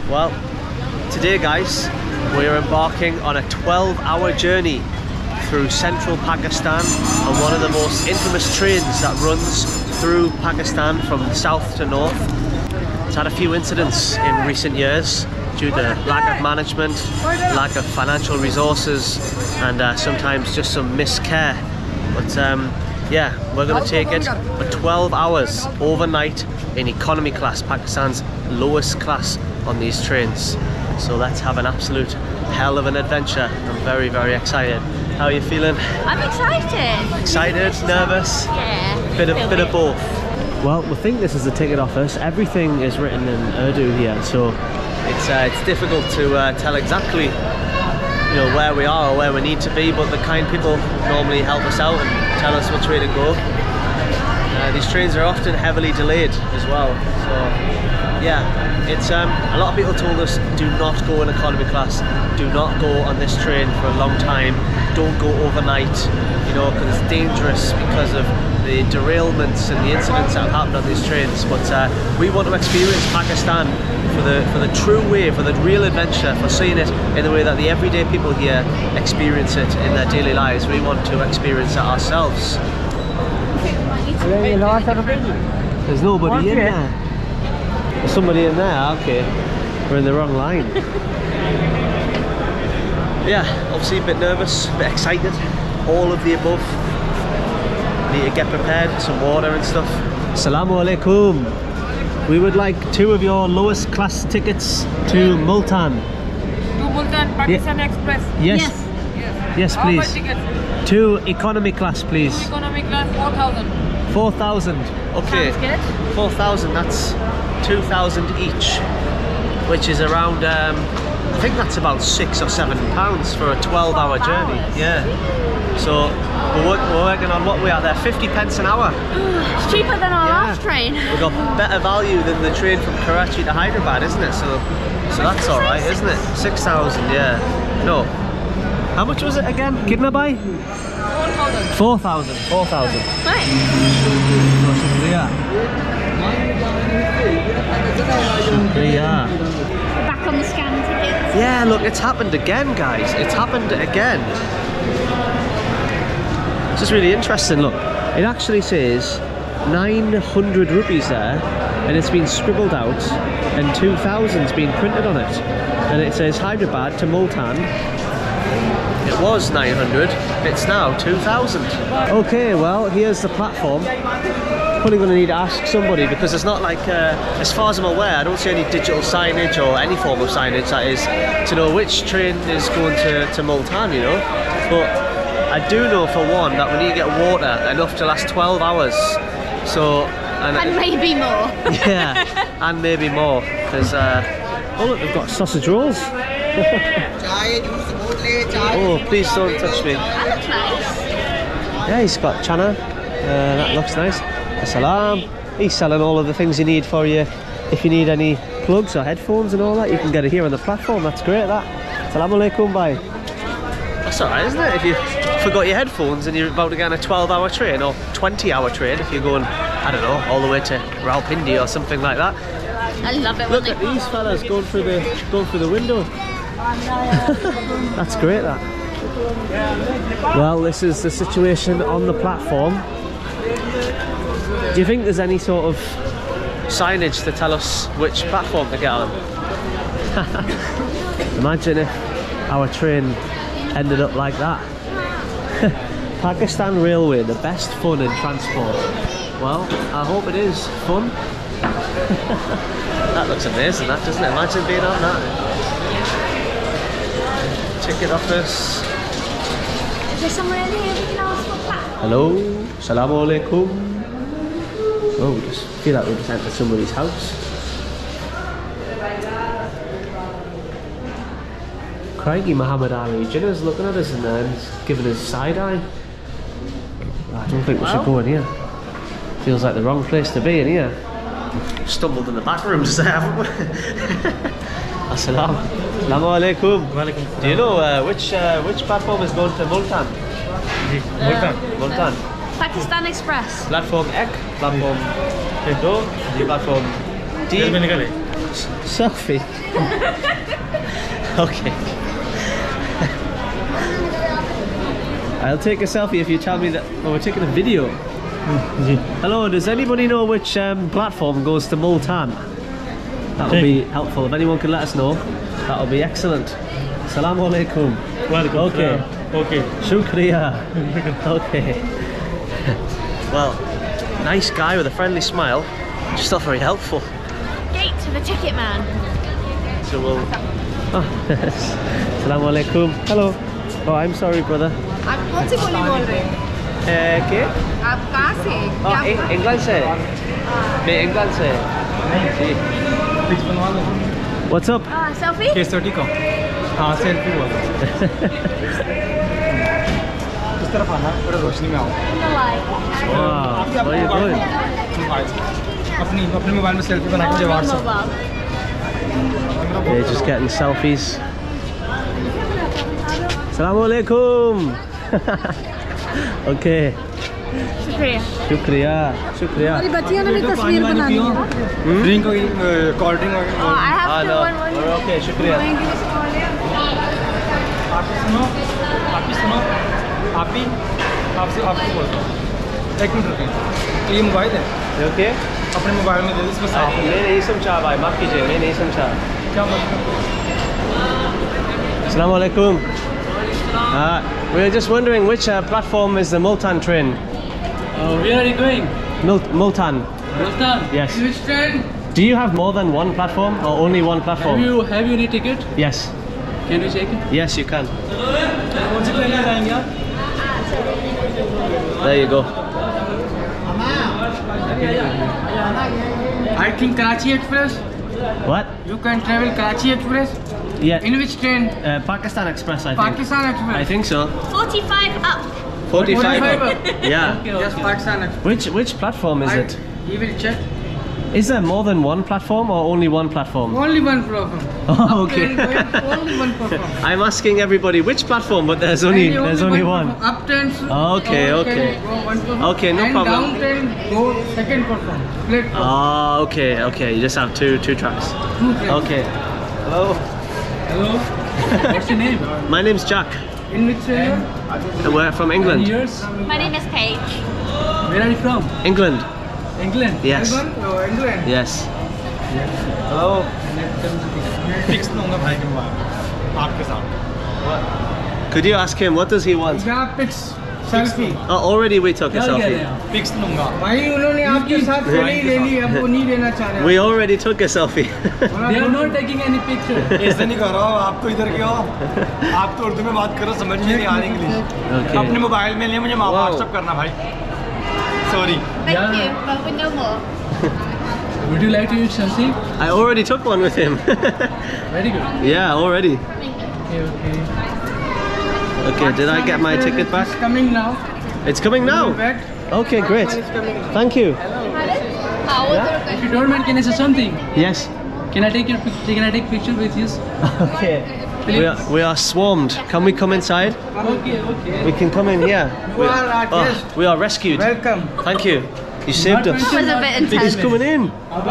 Well, today guys, we're embarking on a 12-hour journey through central Pakistan on one of the most infamous trains that runs through Pakistan from south to north. It's had a few incidents in recent years due to lack of management, lack of financial resources, and sometimes just some miscare. But yeah, we're going to take it for 12 hours overnight in economy class, Pakistan's lowest class on these trains. So let's have an absolute hell of an adventure. I'm very, very excited. How are you feeling? I'm excited. Excited? Nervous? Yeah. Bit of both. Well, we think this is the ticket office. Everything is written in Urdu here, so it's difficult to tell exactly, you know, where we are or where we need to be, but the kind people normally help us out and tell us which way to go. These trains are often heavily delayed as well, so yeah, it's a lot of people told us do not go in economy class, do not go on this train for a long time, don't go overnight, you know, because it's dangerous because of the derailments and the incidents that have happened on these trains. But we want to experience Pakistan for the true way, for the real adventure, for seeing it in the way that the everyday people here experience it in their daily lives. We want to experience it ourselves. There's nobody in there. There's somebody in there, okay. We're in the wrong line. Yeah, obviously a bit nervous, a bit excited, all of the above. Need to get prepared, some water and stuff. Assalamu alaikum. We would like 2 of your lowest class tickets to Multan. To Multan, Pakistan Express. Yes. Yes, How please. much tickets? 2 economy class, please. Economy class 4,000. 4,000. Okay. Sounds good. 4,000. That's 2,000 each, which is around. I think that's about £6 or £7 for a 12-hour journey. Yeah. So we're working on what we are there, 50 pence an hour. It's cheaper than our last train. We've got better value than the train from Karachi to Hyderabad, isn't it? So that's all right, isn't it? 6,000, yeah. No. How much was it again? Kitna bhai? 4,000. 4,000. 4,000. Right. Shukriya. We're back on the scan tickets. Yeah, look, it's happened again, guys. It's happened again. It's just really interesting. Look, it actually says 900 rupees there, and it's been scribbled out, and 2,000's been printed on it, and it says Hyderabad to Multan. It was 900. It's now 2,000. Okay, well, here's the platform. Probably going to need to ask somebody, because it's not like, as far as I'm aware, I don't see any digital signage or any form of signage that is to know which train is going to Multan, you know. But I do know for one that we need to get water enough to last 12 hours. So and maybe more. Yeah, and maybe more, because oh look, they've got sausage rolls. Oh, please don't touch me. That looks nice. Yeah, he's got chana. That looks nice. Assalam. He's selling all of the things you need for you. If you need any plugs or headphones and all that, you can get it here on the platform. That's great, that. Assalamu alaikum, bye. That's alright, isn't it? If you forgot your headphones and you're about to get on a 12-hour train or 20-hour train, if you're going, I don't know, all the way to Rawalpindi or something like that. I love it. Look at these fellas going through the window. That's great, that. Well, this is the situation on the platform. Do you think there's any sort of signage to tell us which platform to get on? Imagine if our train ended up like that. Pakistan Railway, the best fun in transport. Well, I hope it is fun. That looks amazing, that, doesn't it? Imagine being on that. Ticket office. Is there somewhere in here we can ask for platform? Hello, Assalamu alaikum. Oh, we just feel like we just entered somebody's house. Crikey, Muhammad Ali Jinnah's looking at us and he's giving us side eye. I don't think we should go in here. Feels like the wrong place to be in here. Stumbled in the back rooms there, haven't we? Assalamu alaikum. Do you know which platform is going to Multan? Multan. Pakistan Express. Platform Ek, platform 2, platform D. Selfie. Okay. I'll take a selfie if you tell me that. Oh, we're taking a video. Hello, does anybody know which platform goes to Multan? That would be helpful. If anyone could let us know, that would be excellent. Assalamu alaikum. Okay. Okay. Shukriya. Okay. Well, nice guy with a friendly smile. Just not very helpful. Gate to the ticket man. So we'll. Oh, Assalamu alaikum. Hello. Oh, I'm sorry, brother. आप कौन सी बोली बोल रहे हैं? ¿Qué? आप कहाँ से? Oh, England से. मैं England से. जी. Please बनवा लो. What's up? Selfie? K30 का. हाँ, सेल्फी बोलो. इस तरफ आना, थोड़ा रोशनी में आओ. Wow, where are you going? अपने मोबाइल में सेल्फी बना के मुझे WhatsApp. They're just getting selfies. Assalamu alaikum. Okay. Shukriya. Shukriya. Shukriya. बच्चियों ने भी तस्वीर बनानी है. ड्रिंक हो गई, कोल्ड ड्रिंक हो गई. Oh, I have to no. one. Okay, shukriya. आपसे आपको बोलता हूँ. एक मिनट रुकिए. तो ये मोबाइल है. You okay? अपने मोबाइल में दे दो, इसमें साफ है. मैं नहीं समझा भाई, माफ कीजिए, मैं नहीं समझा. क्या मतलब? Assalamu alaikum. We were just wondering which platform is the Multan train? Where are you going? Multan. Multan? Yes. Which train? Do you have more than one platform or only one platform? Have you any ticket? Yes. Can we check it? Yes, you can. कौन सी train में जाएंगे आप? There you go. I think Karachi Express. What? You can travel Karachi Express. Yeah. In which train? Pakistan Express, I think. Pakistan Express. I think so. 45 up. 45. 45. Yeah. Yes, Pakistan Express. Which platform is it? He will check. Is there more than one platform or only one platform? Only one problem. Oh, okay. Only one problem. I'm asking everybody which platform, but there's only one. Up train. Okay, okay. Okay, no and problem. Down train go second platform. Platform. Oh, okay. You just have two tracks. Two trains. Okay. Hello. Hello. What's your name? My name's Jack. In which area? And we're from England. Years? My name is Paige. Where are you from? England. England. Yes. Melbourne? Oh, England. Yes. Hello. Fix दूंगा भाई के mobile आपके साथ. Could you ask him what does he want? Yeah, pics. Selfie. Oh, already we took a selfie. Fix दूंगा. भाई उन्होंने आपके साथ selfie ले ली, अब वो नहीं लेना चाह रहे. We already took a selfie. They are not taking any picture. ऐसे नहीं कर रहा हूँ. आप तो इधर के हो. आप तो उर्दू में बात करो, समझ में नहीं आ रही इंग्लिश. Okay. अपने मोबाइल में लिए मुझे व्हाट्सएप करना भाई. Sorry. Thank Yeah. you, but with no more. Would you like to eat something? I already took one with him. Very good. Yeah, already. Okay, okay. Okay, did I get my ticket back? It's coming now. It's coming now. Back. Okay, great. Thank you. If you don't mind, can I say something? Yes. Can I take picture with you? Okay. We are swarmed. Can we come inside? Okay. We can come in here. You are our guest. We are rescued. Welcome. Thank you. You saved us. That was a bit He's intense. coming in.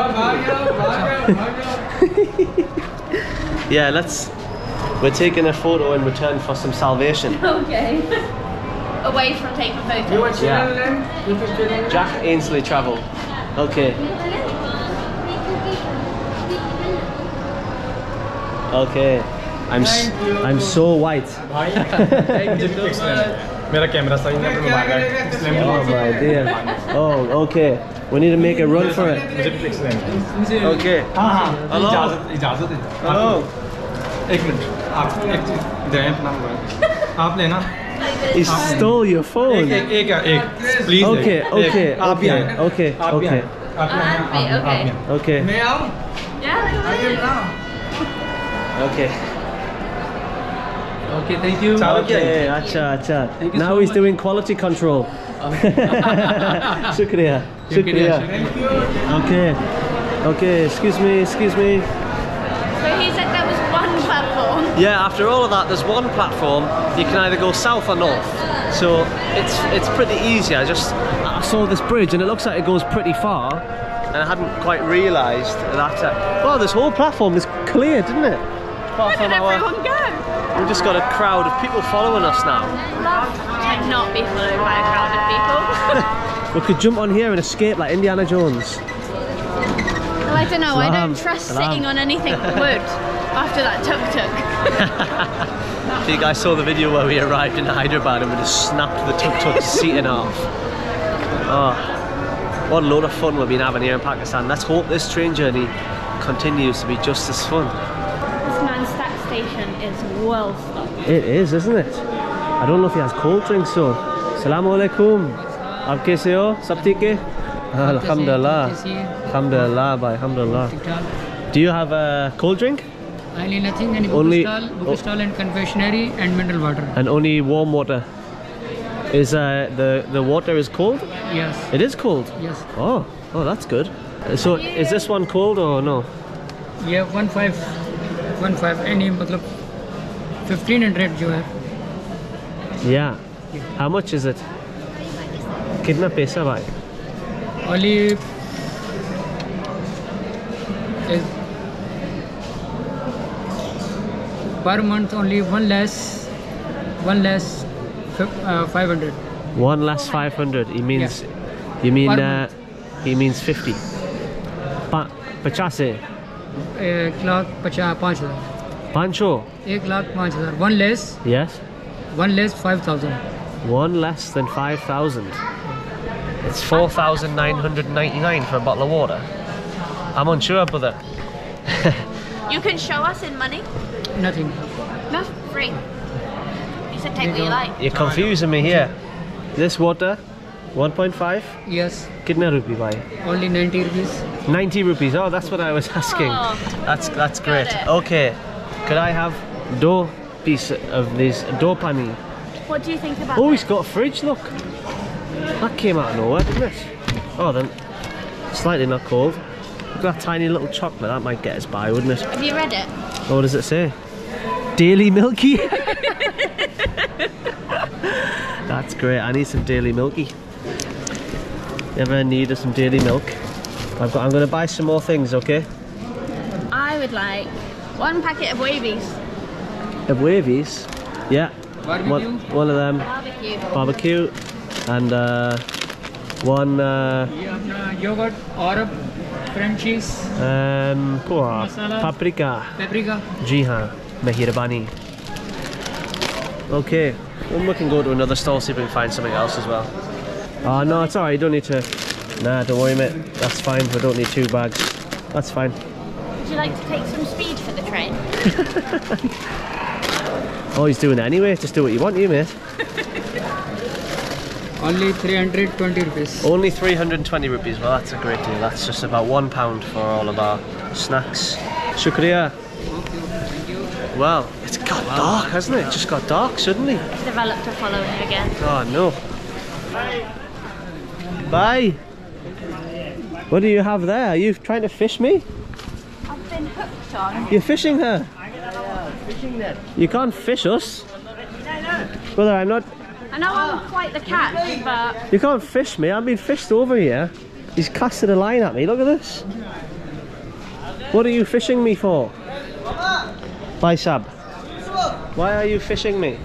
Yeah, we're taking a photo in return for some salvation. Okay. Away from taking photos. You are channel Yeah. name? YouTube channel? Jack Ainsley Travel. Okay. Okay. I'm so white. भाई मुझे fix लेना. मेरा camera सही नहीं है, mobile है. इसलिए Oh my dear. Oh, okay. We need to make a run for it. मुझे फिक्स लेना. Okay. हाँ. Hello. इजाज़त है. Hello. एक मिनट. आप एक चीज़ दें अपना मोबाइल. आप लेना. He stole your phone. एक प्लीज. Okay. आप भी आए. Okay. आप भी आए. आप भी okay. आए. Okay. मैं आऊँ? Yeah, I can now. Okay. Okay, thank you. Okay. Acha. Thank you Now so he's much. doing quality control. Shukriya. Thank you. Okay. Excuse me. so he said there was one platform. Yeah, after all of that, there's one platform. You can either go south or north. So it's pretty easy. I saw this bridge and it looks like it goes pretty far. and I hadn't quite realised that. Well, this whole platform is clear, didn't it? Where did everyone go? We've just got a crowd of people following us now. To not be followed by a crowd of people. We could jump on here and escape like Indiana Jones. Well, I don't know. I don't trust sitting on anything wood after that tuk-tuk. So you guys saw the video where we arrived in Hyderabad and we just snapped the tuk-tuk seating off. Oh, what a load of fun we've been having here in Pakistan. Let's hope this train journey continues to be just as fun. This Manstat station is well stocked. It is, isn't it? I don't know if he has cold drinks, so. Assalamu alaikum. Aap kaise ho? Sab theek hai? Alhamdulillah. Alhamdulillah, bhai. Alhamdulillah. Do you have a cold drink? I need nothing, and book stall and confectionery and mineral water. And only warm water. Is the water is cold? Yes. It is cold? Yes. Oh, that's good. So is this one cold or no? Yeah, 15 any matlab 1500 jo hai. Yeah. How much is it? Kitna paisa bhai? Only per month only one less 500. One less 500. He means, Yeah. you mean, Per month. he means 50. 50. 1,50,000. Pancho. 1,05,000. One less Yes. 5,000. One less than 5,000. It's 4,999 for a bottle of water. I'm unsure, brother. You can show us in money. Nothing. That's free. You said take what you like. You're confusing me here. This water, 1.5. Yes. Kitna rupee bhai? Only 90 rupees. 90 rupees. Oh, that's what I was asking. Oh. That's great. it. Okay. Could I have dough piece of this dough pani? What do you think about Oh, this? he's got a fridge, look. That came out of nowhere, didn't it? Oh, then slightly not cold. Look at that tiny little chocolate, that might get us by, wouldn't it? Have you read it? Oh, what does it say? Daily Milky? That's great, I need some Daily Milky. Ever in need of some Daily Milk? I'm going to buy some more things, okay? I would like one packet of Wavies. Of Wavies? Yeah. Barbecue. One of them. Barbecue. Barbecue. And one ये अपना yogurt और French cheese, Masala. Paprika. paprika. Ji haan, Meherbani. Okay, well, we can go to another stall, see if we can find something else as well. Oh no, it's alright, you don't need to. Nah, don't worry mate, that's fine, we don't need 2 bags. That's fine. Would you like to take some speed for the train? Oh, he's doing it anyway, just do what you want, you mate. Only 320 rupees. Only 320 rupees, well that's a great deal. That's just about £1 for all of our snacks. Shukriya. Well, it's got dark, hasn't it? It just got dark suddenly. Developed a following again. Oh no. Bye. What do you have there? Are you trying to fish me? I've been hooked on. You're fishing her? You can't fish us. Brother, I'm not... I know I'm quite the catch, but You can't fish me. I'm being fished over here. He's casted a line at me. Look at this. What are you fishing me for? Bye, Sab. Why are you fishing me?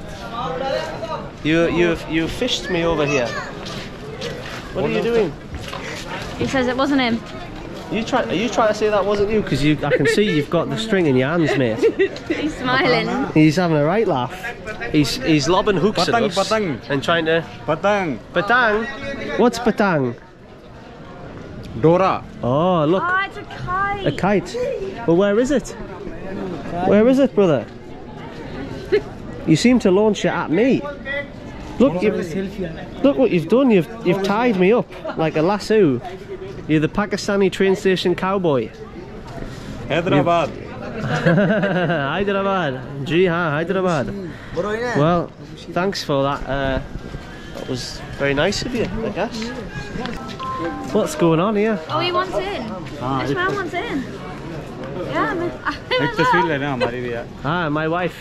You fished me over here. What are you doing? he says it wasn't him. Are you trying to say that wasn't you? Because I can see you've got the string in your hands, mate. He's smiling. He's having a right laugh. He's lobbing hooks at us Patang. and trying to... Patang. Patang? What's patang? Dora. Oh, look. Oh, it's a kite. A kite. Well, where is it? Where is it, brother? You seem to launch it at me. Look, look what you've done. You've tied me up like a lasso. You're the Pakistani train station cowboy. Hyderabad. Hyderabad. Ji haan, Hyderabad. Well, thanks for that. That was very nice of you, I guess. What's going on here? Oh, he wants in. This man wants in. Yeah, man. एक तस्वीर लेना हमारी भी यार. Ah, my wife.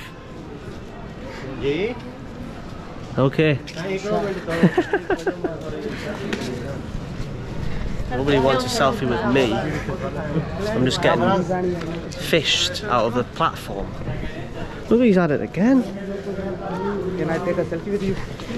Okay. Nobody wants a selfie with me. I'm just getting fished out of the platform. Look, he's at it again. Can I take a selfie with you?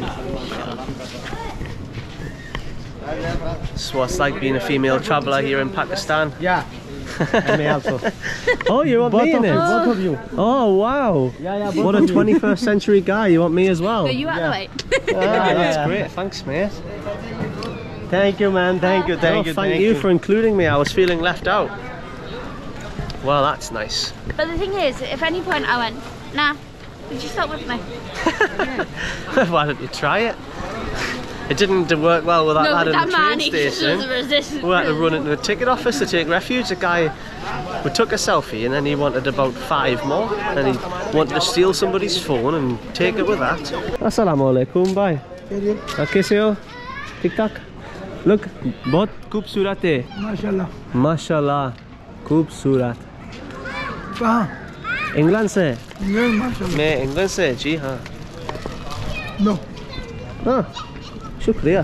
It's what it's like being a female traveller here in Pakistan. Yeah. And me also. Oh, you want me in it? Both of you. Oh, wow. Yeah, What a 21st century guy. You want me as well? Are you out the way? Ah, that's great. Thanks, mate. Thank you, man. Thank you. Thank you for including me. I was feeling left out. Well, that's nice. But the thing is, if at any point I went, nah, would you stop with me? Why don't you try it? It didn't work well with that No, lad but in the that man, train he station. doesn't resist. We had to run into a ticket office to take refuge. A guy, we took a selfie and then he wanted about 5 more, and he wanted to steal somebody's phone and take it with that. Assalamu alaikum, bhai. Kaise ho? Tik tak? Look, bahut khoobsurat hai. Mashallah. Mashallah, khoobsurat. Kahan? England se? England, mashallah. मैं England से जी हाँ. No. हाँ, शुक्रिया.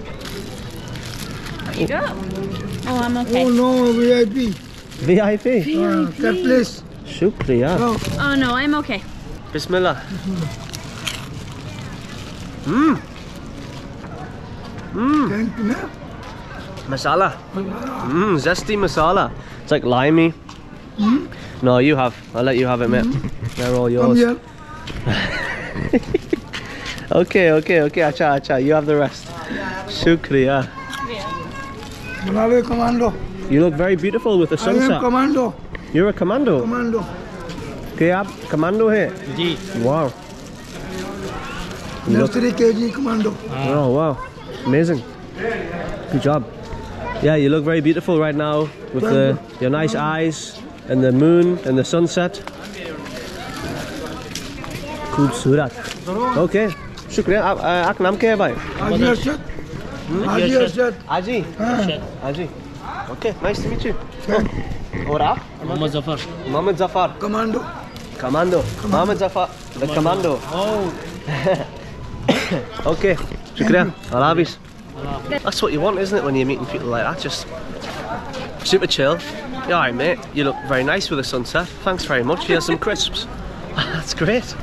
You go. Oh, I'm okay. Oh no, VIP. VIP. That place. शुक्रिया. Oh, Oh no, I'm okay. Bismillah. thank you, man. Masala. Zesty masala. It's like limey. No, you have. I'll let you have it, mate. They're all Come yours. here. Okay. Acha. You have the rest. Shukriya. Malalo commando. You look very beautiful with the I am sunset. commando. You're a commando. Commando. Okay, आप commando है? जी. Wow. You look- Nursery KG commando. Oh wow, amazing. Good job. Yeah, you look very beautiful right now with your nice eyes and the moon and the sunset. खूबसूरत. Okay. शुक्रिया. आपका नाम क्या है भाई? Haji Arshad. Haji Arshad. Aji. Aji. Okay, nice to meet you. Oh. और आप? Mohammad Zafar. Mohammed Zafar. Commando. Commando. Mohammed Zafar. The commando. Oh. Okay. Shukriya. Allah Hafiz. That's what you want, isn't it, when you're meeting people like that? Just super chill. Yeah, alright, mate. You look very nice with the sunset. Thanks very much. Here's some crisps. That's great.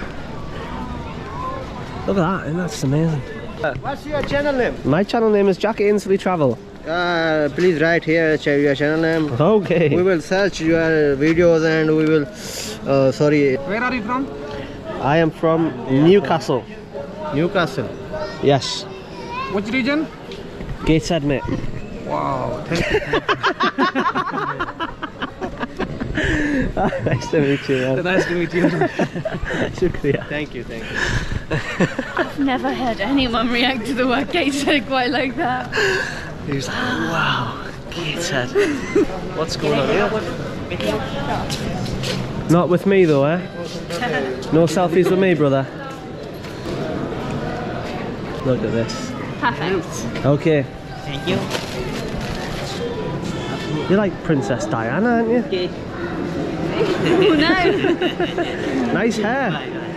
Look at that, and that's amazing. What's your channel name? My channel name is Jack Ainsley Travel. Please write here your channel name. Okay. We will search your videos and we will. Sorry. Where are you from? I am from Newcastle. Newcastle. Yes. Which region? Gateshead, mate. Wow. Thank you. Nice to meet you, man. Nice to meet you. Shukriya. Thank you. I've never heard anyone react to the word Gateshead quite like that. He was like, wow, Gateshead. What's going on here? Not with me though, eh? No selfies with me, brother. Look at this. Perfect. Okay. Thank you. You're like Princess Diana, aren't you? Oh no. Nice hair.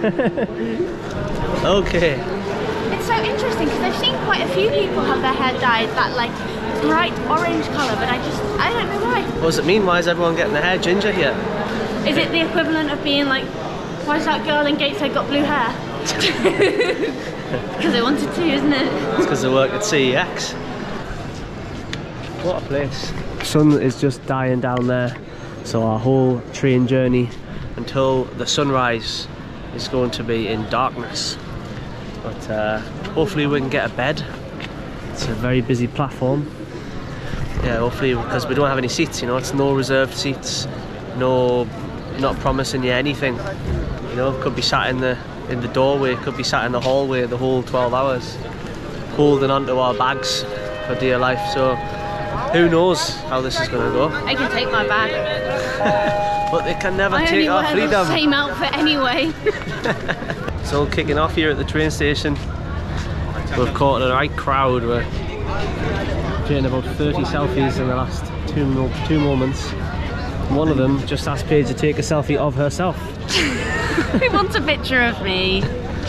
Okay. It's so interesting because I've seen quite a few people have their hair dyed that like bright orange colour, but I don't know why. What does it mean? Why is everyone getting their hair ginger here? Is it the equivalent of being like, why's that girl in Gateshead got blue hair? Because they wanted to, isn't it? It's because they work at CEX. What a place. Sun is just dying down there, so our whole train journey until the sunrise is going to be in darkness. But hopefully we can get a bed. It's a very busy platform. Yeah, hopefully, because we don't have any seats, you know, it's no reserved seats, no, not promising you anything. You know, could be sat in the doorway, could be sat in the hallway the whole 12 hours, holding onto our bags for dear life. So who knows how this is going to go? I can take my bag. But they can never I only take our wear the freedom. same outfit anyway. It's all kicking off here at the train station. We've caught a right crowd. We're getting about 30 selfies in the last two moments. One of them just asked Paige to take a selfie of herself. Who wants a picture of me?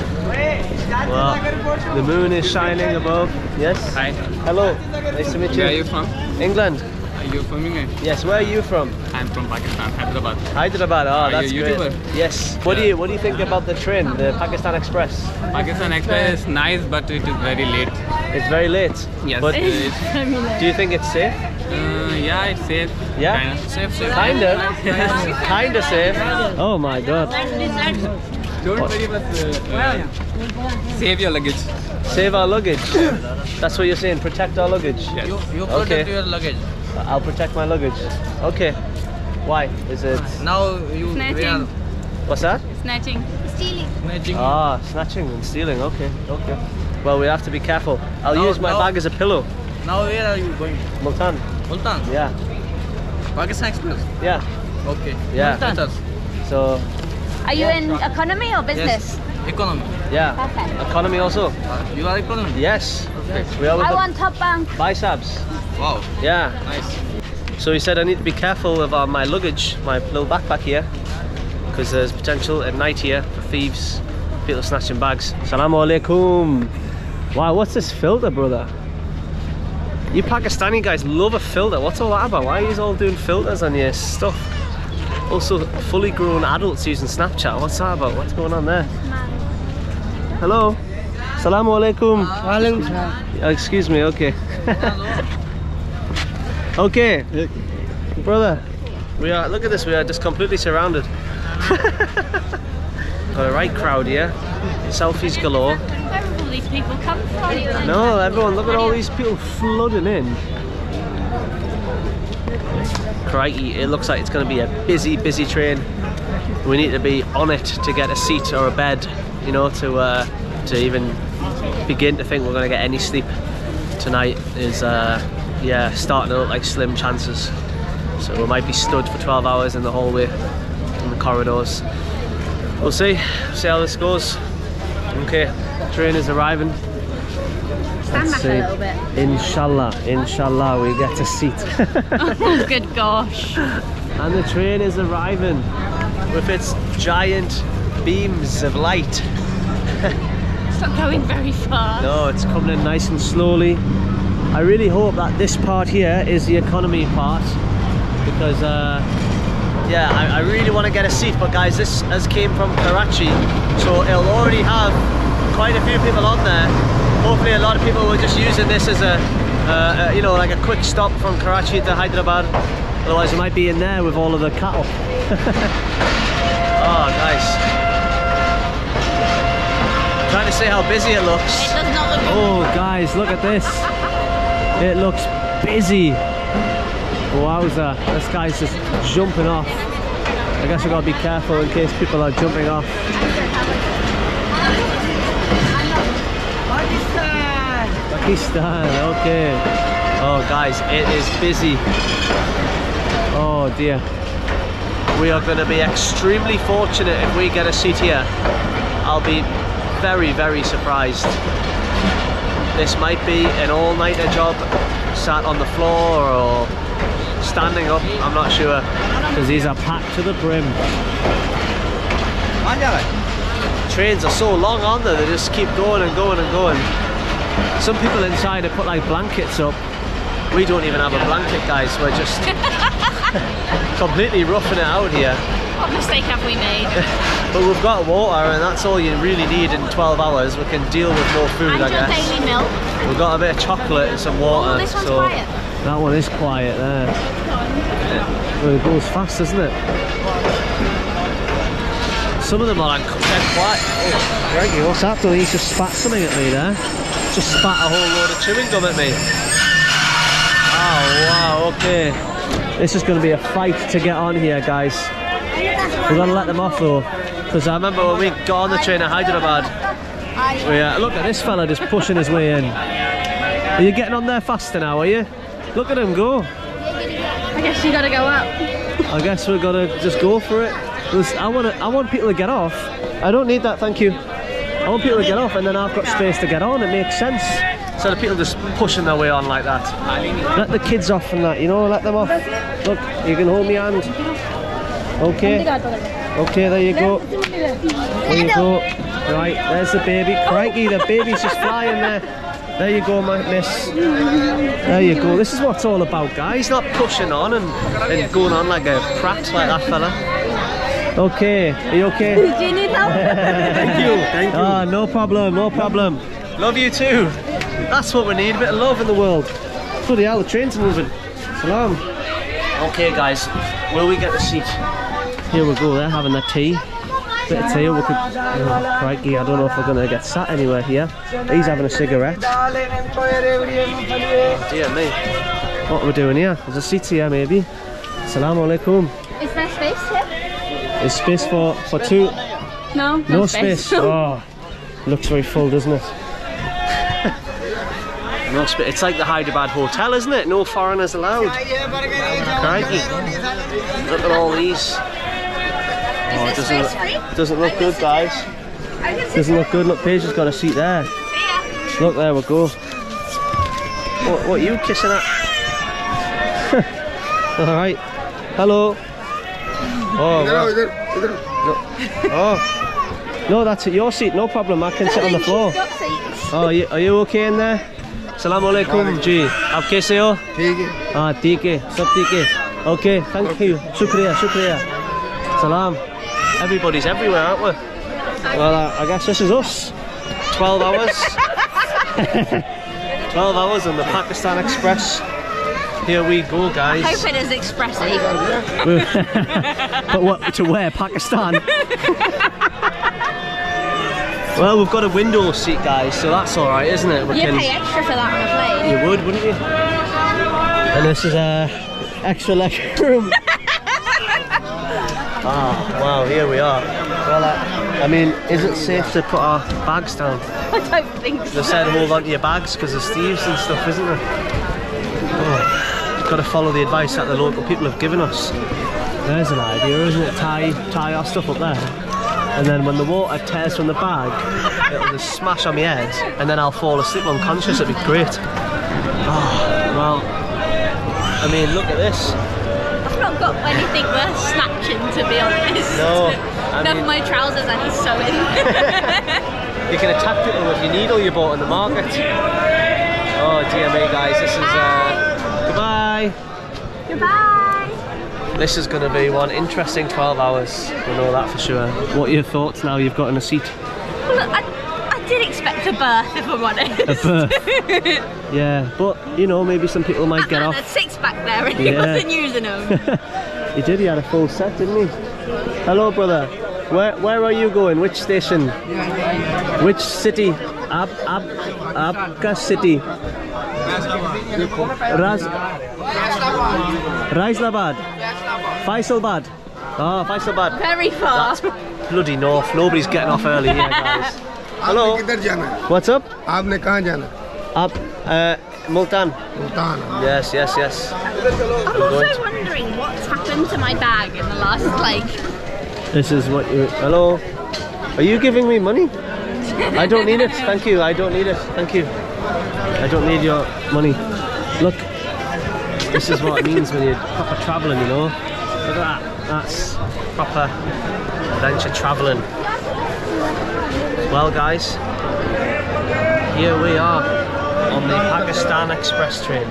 Well, the moon is shining above. Yes? Hi. Hello. Nice to meet you. Where are you from? England. Are you from England? Yes, where are you from? I'm from Pakistan, Hyderabad. Hyderabad. Oh, Are that's you a great. YouTuber? Yes. What do you think about the train, the Pakistan Express? Pakistan Express is nice, but it is very late. It's very late. Yes. But do you think it's safe? Yeah, it's safe. Yeah? Kinda. Safe. Kinda. Kinda safe. Oh my god. Don't worry, but save your luggage. Save our luggage. That's what you're saying. Protect our luggage. Yes. You Okay. protect your luggage. I'll protect my luggage. Okay. Why? Is it? Now you Snatching. What's that? Snatching. Stealing. snatching. Ah, snatching and stealing. Okay. Okay. Well, we have to be careful. I'll No, use my no. bag as a pillow. Now where are you going? Multan. Multan. Yeah. Pakistan Express. Yeah. Okay. Yeah. Let us. So. Are you in economy or business? Yes. Economy. Yeah. Perfect. Economy also. You are economy. Yes. We are with I the want top bank. biceps. Wow. Yeah. Nice. So he said I need to be careful of my luggage, my little backpack here, because there's potential at night here for thieves, people snatching bags. Assalamu alaikum. Wow, what's this filter, brother? You Pakistani guys love a filter. What's all that about? Why are you all doing filters on your stuff? Also, fully grown adults using Snapchat. What's that about? What's going on there? Hello. Assalamu alaikum. Excuse me, okay. Okay. Brother, we are, look at this, we are just completely surrounded. Got a right crowd here. Selfies galore. Where have all these people come from? No, everyone, look at all these people flooding in. Crikey, it looks like it's going to be a busy, busy train. We need to be on it to get a seat or a bed, you know, to even begin to think we're going to get any sleep tonight is, yeah, starting to look like slim chances. So we might be stood for 12 hours in the hallway, in the corridors. We'll see how this goes. Okay, train is arriving. Stand back a little bit. Inshallah, we get a seat. Oh, good gosh. And the train is arriving with its giant beams of light. It's not going very far. No, it's coming in nice and slowly. I really hope that this part here is the economy part, because yeah, I really want to get a seat, but guys, this has came from Karachi, so it'll already have quite a few people on there. Hopefully a lot of people were just using this as a you know, like a quick stop from Karachi to Hyderabad. Otherwise we might be in there with all of the cattle. Oh, nice. Trying to see how busy it looks. It does not look Oh guys, look at this. It looks busy. Wowza, this guy's just jumping off. I guess we've got to be careful in case people are jumping off. Pakistan, okay. Oh guys, it is busy. Oh dear. We are going to be extremely fortunate if we get a seat here. I'll be very, very surprised. This might be an all-nighter job, sat on the floor or standing up, I'm not sure, because these are packed to the brim. Trains are so long, aren't they? They just keep going and going and going. Some people inside have put like blankets up. We don't even have a blanket, guys. We're just completely roughing it out here. What mistake have we made? But we've got water, and that's all you really need in 12 hours. We can deal with no food, And I your guess. daily milk. We've got a bit of chocolate and some water. Oh, this one's so quiet. That one is quiet there. Well, it goes fast, doesn't it? Some of them are like dead quiet. Oh, Greggy, what's that doing? He just spat something at me there. Just spat a whole load of chewing gum at me. Oh wow, okay. This is going to be a fight to get on here, guys. We've got to let them off though, because I remember when we got on the train at Hyderabad, look at this fella just pushing his way in. Are you getting on there faster now, are you? Look at him go. I guess you gotta go up. I guess we've got to just go for it. I want people to get off. I don't need that, thank you. I want people to get off and then I've got space to get on. It makes sense. Instead of people just pushing their way on like that. Let the kids off and that, you know, let them off. Look, you can hold my hand. Okay. Okay, there you go. There you go. Right, there's the baby. Crikey, the baby's just flying there. There you go, miss. There you go. This is what it's all about, guys. Not pushing on and going on like a prat like that fella. Okay, are you okay? Do you need help? Thank you. Ah, no problem, no problem. Love you too. That's what we need, a bit of love in the world. Bloody hell, the train's moving. Salam. Okay, guys, will we get a seat? Here we go, they're having their tea. Bit of tea, we could... Oh, crikey, I don't know if we're going to get sat anywhere here. He's having a cigarette. Oh, dear me. What are we doing here? There's a seat here, maybe. Assalamu alaikum. Is there space here? Is space for two? No, No space. Oh, looks very full, doesn't it? No space. It's like the Hyderabad hotel, isn't it? No foreigners allowed. Crikey. Look at all these. Oh, it doesn't look good, guys. Doesn't look good. Look, Paige has got a seat there. Look, there we go. What are you kissing at? All right. Hello. Oh, well. Oh. No, that's at your seat. No problem. I can sit on the floor. Oh, are you okay in there? Assalamu alaikum ji. Aap kaise ho? ठीक है हाँ ठीक है सब ठीक है okay thank you shukriya salam. Everybody's everywhere, aren't we? Well, I guess this is us. 12 hours 12 hours on the Pakistan Express. Here we go, guys. I hope it is expressy. But what, to where? Pakistan? Well, we've got a window seat, guys, so that's alright, isn't it? You'd pay extra for that on a plane. You would, wouldn't you? And this is extra leg room. Ah, wow, here we are. Well, I mean, is it safe to put our bags down? I don't think so. They said hold on to your bags because there's thieves and stuff, isn't there? Oh, you've got to follow the advice that the local people have given us. There's an idea, isn't it? Tie our stuff up there. And then when the water tears from the bag, it'll just smash on my head and then I'll fall asleep unconscious. It'd be great. Oh, well, I mean, look at this. I've not got anything worth snatching, to be honest. No. None of my trousers I need sewing. You can attack people with your needle you bought in the market. Oh dear me, guys, this is... Goodbye. Goodbye. This is going to be one interesting 12 hours. We know that for sure. What are your thoughts now you've gotten a seat? Well, look, I did expect a berth, if I'm honest. A berth? Yeah, but, you know, maybe some people might get off. Had 6 back there and he wasn't using them. He did, he had a full set, didn't he? Hello, brother. Where are you going? Which station? Which city? Abka city. Raislabad. Faisalabad. Oh, Faisalabad. Very far. That's bloody north. Nobody's getting off early here, guys. Hello. What's up? आपने कहाँ जाना? Multan. Multan. Yes. I'm also wondering what's happened to my bag in the last, This is what you... Hello. Are you giving me money? I don't need it. Thank you. I don't need it. Thank you. I don't need your money. Look. This is what it means when you're proper travelling, you know. Look at that. That's proper adventure travelling. Well, guys, here we are on the Pakistan Express train.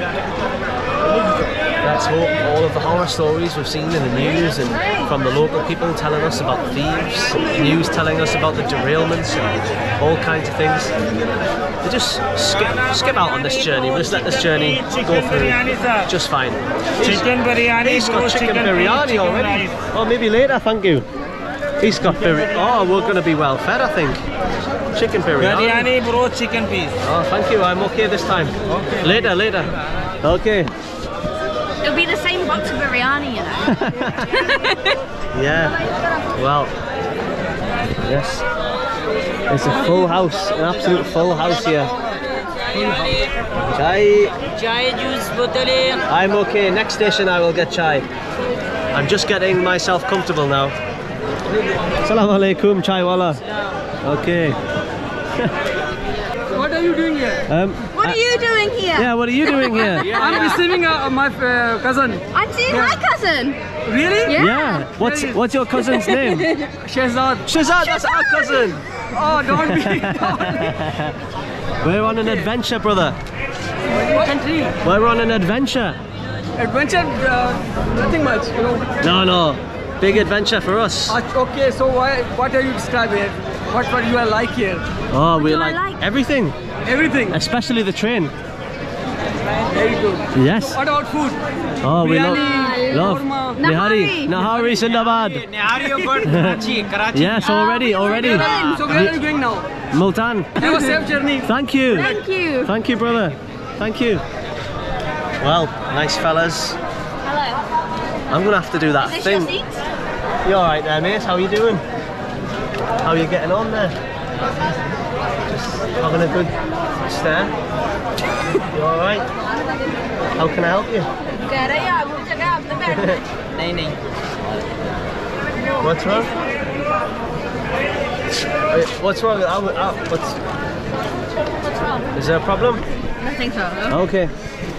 Let's hope all of the horror stories we've seen in the news and from the local people telling us about thieves, news telling us about the derailments and all kinds of things, they just skip out on this journey. We'll just let this journey go through just fine. Chicken biryani. He's got chicken biryani already. Oh, maybe later, thank you. He's got biryani. Oh, we're going to be well fed, I think. Chicken biryani. Biryani, bro, chicken piece. Oh, thank you. I'm okay this time. Okay. Later. Okay. it'll be the same box of biryani, you know. Yeah. Well. Yes. It's a full house, an absolute full house here. Chai. Chai juice bottle. I'm okay. Next station I will get chai. I'm just getting myself comfortable now. Assalamu alaikum, chai wala. Okay. What are you doing here? What are you doing here? Yeah, what are you doing here? I'm receiving my cousin. I'm seeing my cousin. Really? Yeah. What's your cousin's name? Shehzad. Shehzad, that's our cousin. Oh, don't be. We're on an adventure, brother. What country? We're on an adventure. Adventure, nothing much, you know. No. Big adventure for us. Okay, so what are you describing? What you are like here? Oh, we do I like like? everything, Everything. especially the train. Very good. Yes. What about food? Oh, we love Korma. Nihari. Nihari Sindabad. Yes, already. So where are you going now? Multan. Have a safe journey. Thank you. Thank you. Thank you, brother. Thank you. Well, nice fellas. Hello. I'm gonna have to do that Is this thing. your seat? You alright there, mate? How you doing? How are you getting on there? Just having a good stare? You alright? How can I help you? What's wrong? What's wrong? What's wrong? Is there a problem? Nothing so. Okay.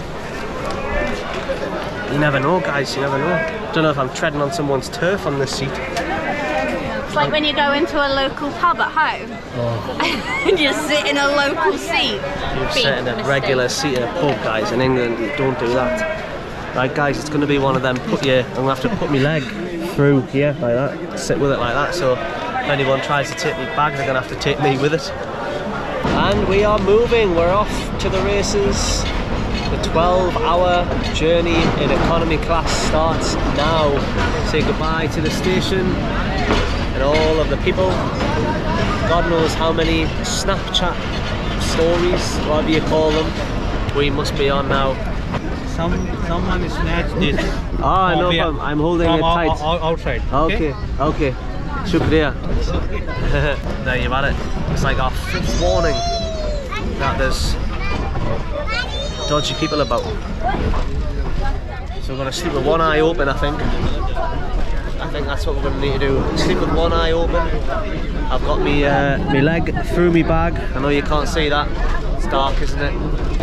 You never know, guys, you never know. Don't know if I'm treading on someone's turf on this seat. It's like when you go into a local pub at home and you sit in a local seat. You sit in a regular seat in a pub, guys. In England, you don't do that. Right, guys, it's going to be one of them. I'm going to have to put my leg through here like that, sit with it like that. So if anyone tries to take me back, they're going to have to take me with it. And we are moving. We're off to the races. The 12-hour journey in economy class starts now. Say goodbye to the station and all of the people. God knows how many Snapchat stories, whatever you call them, we must be on now. Someone snatched this. Ah, no problem. I'm holding it tight. Outside. Okay, okay. Shukriya. There you have it. It's like our 5th warning that there's dodgy people about. So we're going to sleep with one eye open, I think. I think that's what we're going to need to do. Sleep with one eye open. I've got me leg through my bag. I know you can't see that. It's dark, isn't it?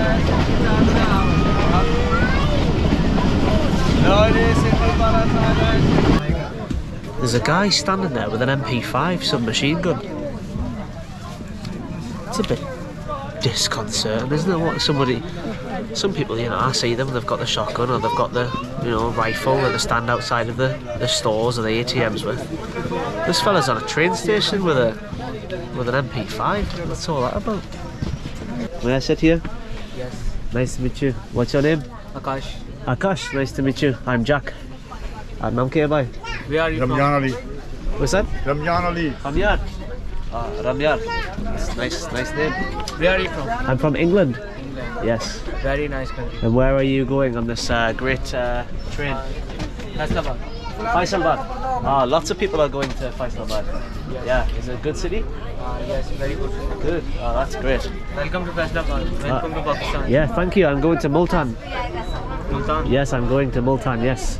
There's a guy standing there with an MP5 submachine gun. It's a bit disconcerting, isn't it? What some people, you know, I see them, they've got the shotgun or they've got the, you know, rifle that they stand outside of the stores or the ATMs with. This fella's on a train station with an MP5. What's all that about? May I sit here? Yes. Nice to meet you. What's your name? Akash. Akash, nice to meet you. I'm Jack. Naam kya hai bhai? Where are you from? Ramjan Ali. What's that? Ramjan Ali. Ramyar. Ramyar. Nice name. Where are you from? I'm from England. Yes. Very nice country. And where are you going on this great train? Faisalabad. Faisalabad. Ah, lots of people are going to Faisalabad. Yes. Yeah, is it a good city? Yes, very good. Good. Oh, that's great. Welcome to Faisalabad. Welcome to Pakistan. Yeah, thank you. I'm going to Multan. Multan. Yes, I'm going to Multan. Yes.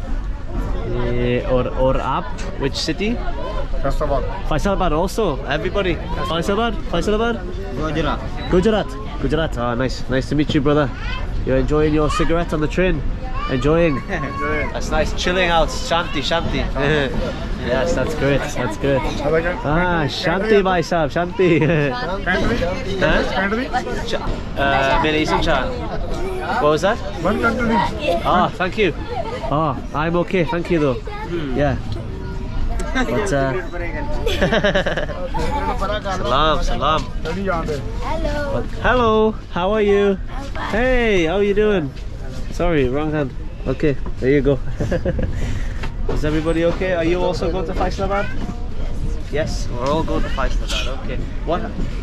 Or aap, which city? Faisalabad. Faisalabad also. Everybody. Faisalabad. Faisalabad. Gujarat. Gujarat. Ah, nice. Nice to meet you, brother. You're enjoying your cigarette on the train. Enjoying. That's nice. Chilling out. Shanti. Yes, that's great. That's great. Ah, Shanti, bhai sahab. Shanti. Mere isam cha. What was that? One country. Ah, thank you. Oh, I'm okay. Thank you, though. Yeah. But salam. Hello. Hello, how are you? Hey, how are you doing? Sorry, wrong hand. Okay, there you go. Is everybody okay? Are you also going to Faisalabad? Yes, we're all going to Faisalabad. Okay. What?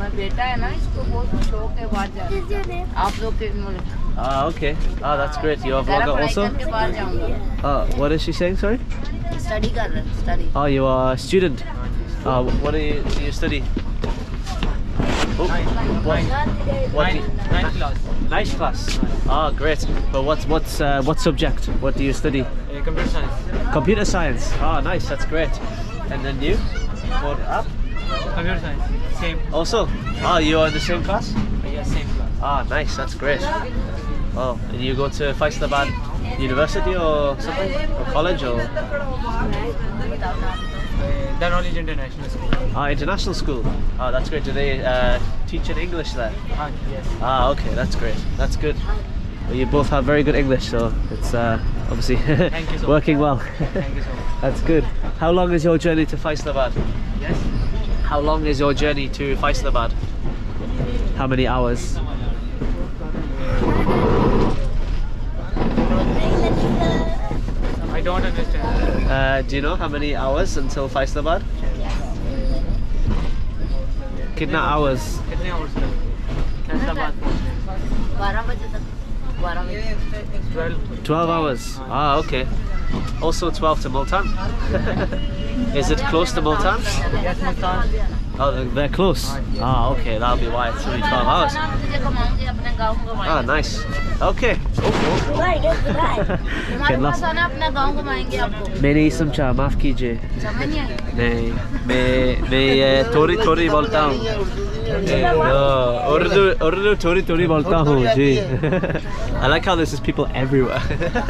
Ah, okay. Ah, that's great. You're a vlogger also? What is she saying, sorry? Study. Oh, you are a student. What do you study? Ninth class. Ninth class. Ah, great. But what subject? What do you study? Computer science. Computer science. Ah, nice. That's great. And then you? What up? Computer science. Same. Also? Ah, you are in the same class? Yes, same class. Ah, nice. That's great. Oh, and you go to Faisalabad University or something? Or college or? The Knowledge International School. Ah, international school. Oh, that's great. Do they teach in English there? Yes. Ah, okay, that's great. That's good. Well, you both have very good English, so it's obviously Thank you so working well. Thank you so much. That's good. How long is your journey to Faisalabad? Yes. How long is your journey to Faisalabad? How many hours? I don't understand. Do you know how many hours until Faisalabad? Kitna hours? कितने hours लगेंगे? फैसलाबाद पहुंचने 12 बजे तक 12 बजे 12. 12 hours. Ah, okay. Also 12 to Multan. Is it close to Multan? Yes, Multan. Oh, they're close. Ah, okay. That'll be why it's only 12 hours. Ah, nice. Okay. हमारे पास आना अपना गांव घुमाएंगे आपको मैं नहीं समझा, माफ कीजिए. समझ नहीं आई नहीं, मैं थोड़ी बोलता हूँ. उर्दू थोड़ी बोलता हूँ जी. I like how there's just people everywhere.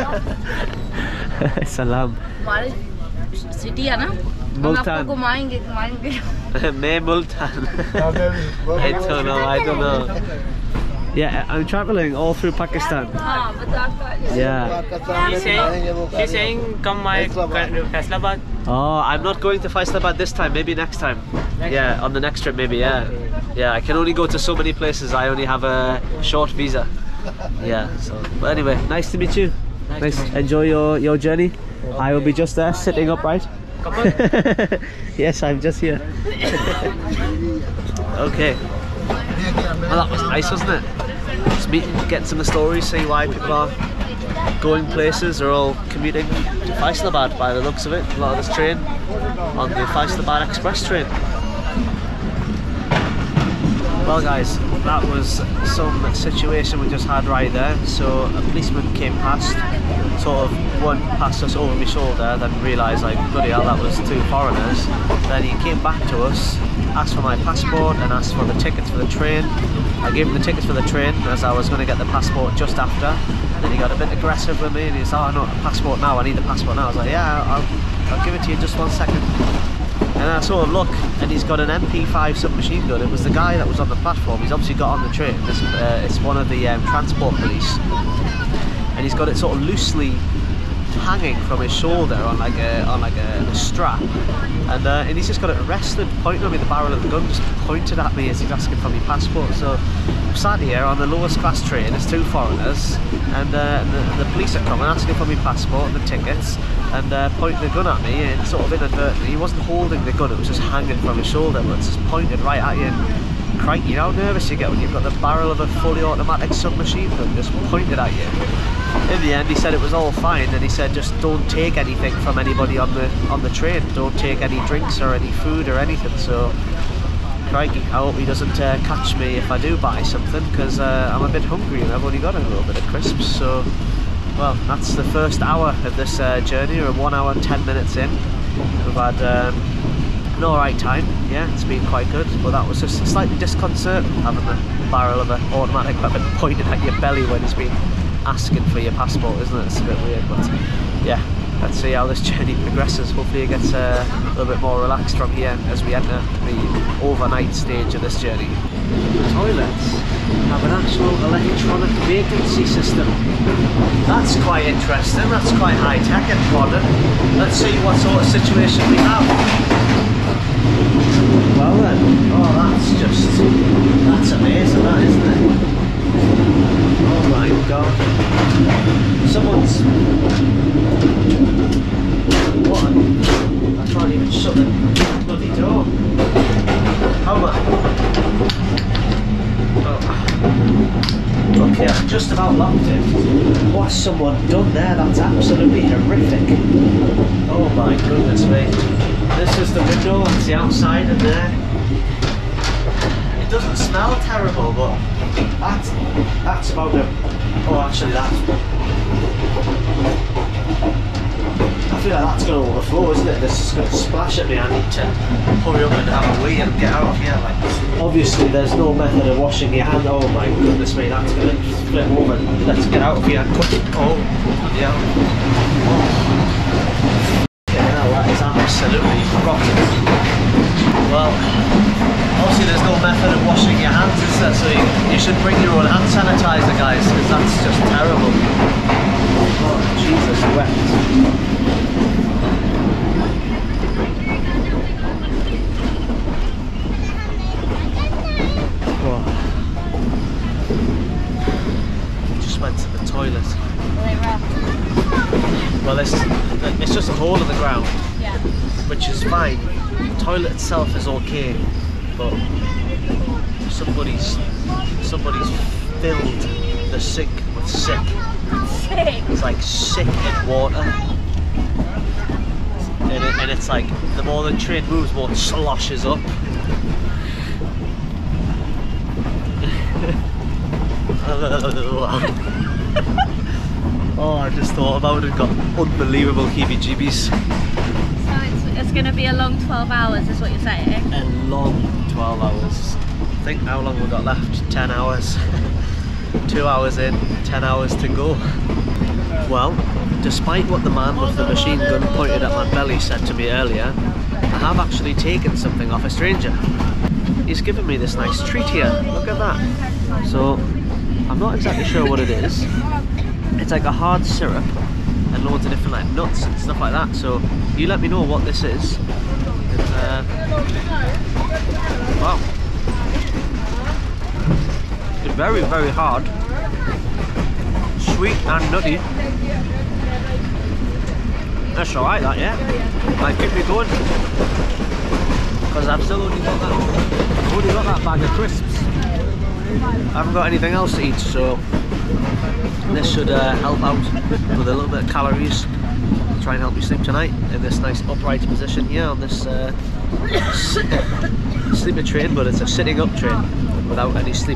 Salam. हमारे सिटी है ना हम मुल्तान. आपको घुमाएंगे मैं Multan. I don't know. Yeah, I'm traveling all through Pakistan. हाँ बताता Yeah. She's saying come my Faisalabad. Oh, I'm not going to Faisalabad this time. Maybe next time. Yeah, on the next trip, maybe. Yeah. Yeah, I can only go to so many places. I only have a short visa. Yeah. So, but anyway, nice to meet you. Nice. Enjoy your journey. I will be just there, sitting upright. Yes, I'm just here. Okay. Well, that was nice, wasn't it? Just getting some of the stories, see why people are going places. They're all commuting to Faisalabad by the looks of it. A lot of this train on the Faisalabad Express train. Well guys, that was some situation we just had right there. So a policeman came past, sort of went past us over my shoulder, then realised like, bloody hell, that was two foreigners. Then he came back to us, asked for my passport and asked for the tickets for the train. I gave him the tickets for the train as I was going to get the passport just after. And then he got a bit aggressive with me and he said, oh no, passport now, I need the passport now. I was like, yeah, I'll give it to you in just 1 second. And then I saw him look, and he's got an MP5 submachine gun. It was the guy that was on the platform. He's obviously got on the train. It's one of the transport police, and he's got it sort of loosely hanging from his shoulder on like a strap, and he's just got it rested, pointing at me. The barrel of the gun just pointed at me as he's asking for my passport. So I'm sat here on the lowest class train. There's two foreigners, and the police are coming asking for my passport and the tickets, and pointing the gun at me, and sort of inadvertently, he wasn't holding the gun, it was just hanging from his shoulder, but it's just pointed right at you. And crikey, you know how nervous you get when you've got the barrel of a fully automatic submachine gun just pointed at you. In the end, he said it was all fine, and he said just don't take anything from anybody on the train, don't take any drinks or any food or anything. So crikey, I hope he doesn't catch me if I do buy something, because I'm a bit hungry and I've only got a little bit of crisps. So well, that's the first hour of this journey. We're 1 hour and 10 minutes in. We've had an alright time, yeah, it's been quite good, but that was just slightly disconcerting, having the barrel of an automatic weapon pointed at your belly when he's been asking for your passport, isn't it? It's a bit weird, but yeah, let's see how this journey progresses. Hopefully it gets a little bit more relaxed from here as we enter the overnight stage of this journey. The toilets have an actual electronic vacancy system. That's quite interesting, that's quite high tech and modern. Let's see what sort of situation we have. Well then, oh that's amazing, that, isn't it? Oh my god. Someone's... What? I can't even shut the bloody door. How am I? Oh. Okay, I've just about locked it. What's someone done there? That's absolutely horrific. Oh my goodness me. This is the window, that's the outside in there. It doesn't smell terrible, but that's about it. Oh, actually, I feel like that's going to overflow, isn't it? This is going to splash at me. I need to hurry up and have a wee and get out of here. Like, obviously, there's no method of washing your hands. Oh my goodness me, that's going to flip over. Let's get out of here quick. Oh, yeah. Yeah, that is absolutely rotten. Well, obviously there's no method of washing your hands, is there? So you should bring your own hand sanitizer, guys, because that's just terrible. Oh, Jesus wept. Oh. Just went to the toilet. Well, it's just a hole in the ground, Yeah. which is fine. The toilet itself is okay, but somebody's filled the sink with sick. Sick. It's like sick in water, and it's like the more the train moves, more it sloshes up. Oh, I just thought about it, got unbelievable heebie-jeebies. So it's going to be a long 12 hours, is what you're saying? A long 12 hours. I think how long we got left? 10 hours. 2 hours in, 10 hours to go. Well, despite what the man with the machine gun pointed at my belly said to me earlier, I have actually taken something off a stranger. He's given me this nice treat here. Look at that. So, I'm not exactly sure what it is. It's like a hard syrup and loads of different like nuts and stuff like that. So, you let me know what this is. Wow. It's very, very hard. Sweet and nutty. That's alright, that, yeah. Might keep me going. Because I've still only got that bag of crisps. I haven't got anything else to eat, so this should help out with a little bit of calories. Try and help me sleep tonight in this nice upright position here on this sleeper train, but it's a sitting up train without any sleep.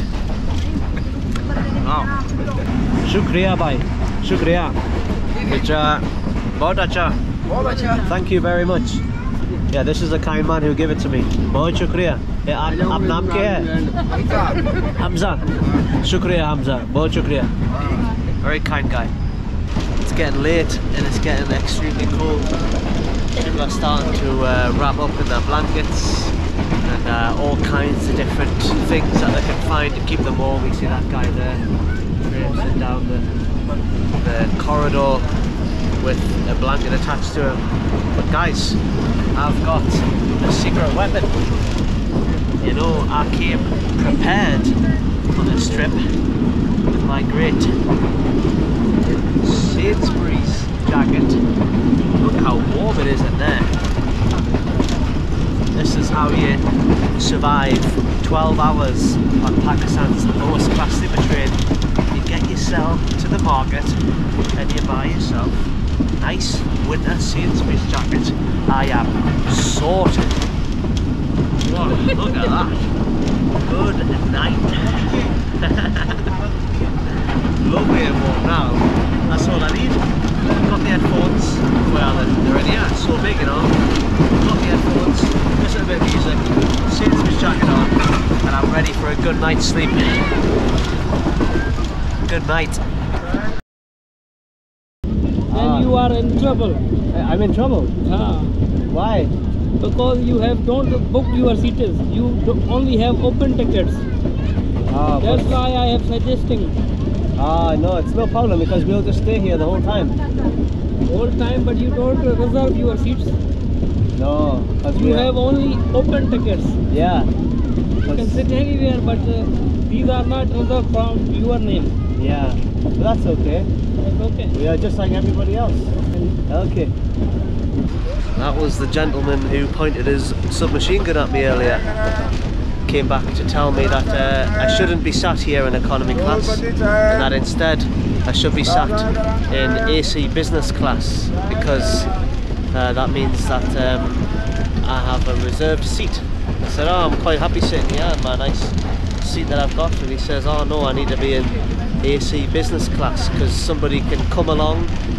Oh. Shukriya bhai, shukriya. Bahut acha. Thank you very much. Yeah, this is a kind man who gave it to me. Bahut shukriya. Aap naam kya hai? Hamza. Shukriya Hamza. Bahut shukriya. Very kind guy. It's getting late and it's getting extremely cold. People are starting to wrap up in their blankets and all kinds of different things that they can find to keep them warm. We see that guy there traipsing down the corridor with a blanket attached to him. But guys, I've got a secret weapon. You know, I came prepared for this trip with my great Sainsbury's jacket. Look how warm it is in there. This is how you survive 12 hours on Pakistan's lowest class sleeper train. You get yourself to the market and you buy yourself a nice winter Sainsbury's jacket. I am sorted. Whoa, look at that. Good night. Lovely and warm now. That's all I need. Got the headphones. Well, they're in here. It's so big, you know. Got the headphones. Listen to a bit of music. Sainsbury's jacket on, and I'm ready for a good night's sleep. Good night. Then you are in trouble. I'm in trouble. Why? Because you have don't book your seats. You only have open tickets. That's why I am suggesting. No, it's no problem because we'll just stay here the whole time. Whole time, but you don't reserve your seats. No, because You have only open tickets. Yeah. You can sit anywhere, but these are not reserved from your name. Yeah, but that's okay. That's okay. We are just like everybody else. Okay. That was the gentleman who pointed his submachine gun at me earlier. Came back to tell me that I shouldn't be sat here in economy class and that instead I should be sat in AC business class because that means that I have a reserved seat. I said, oh, I'm quite happy sitting here in my nice seat that I've got, and he says, oh no, I need to be in AC business class because somebody can come along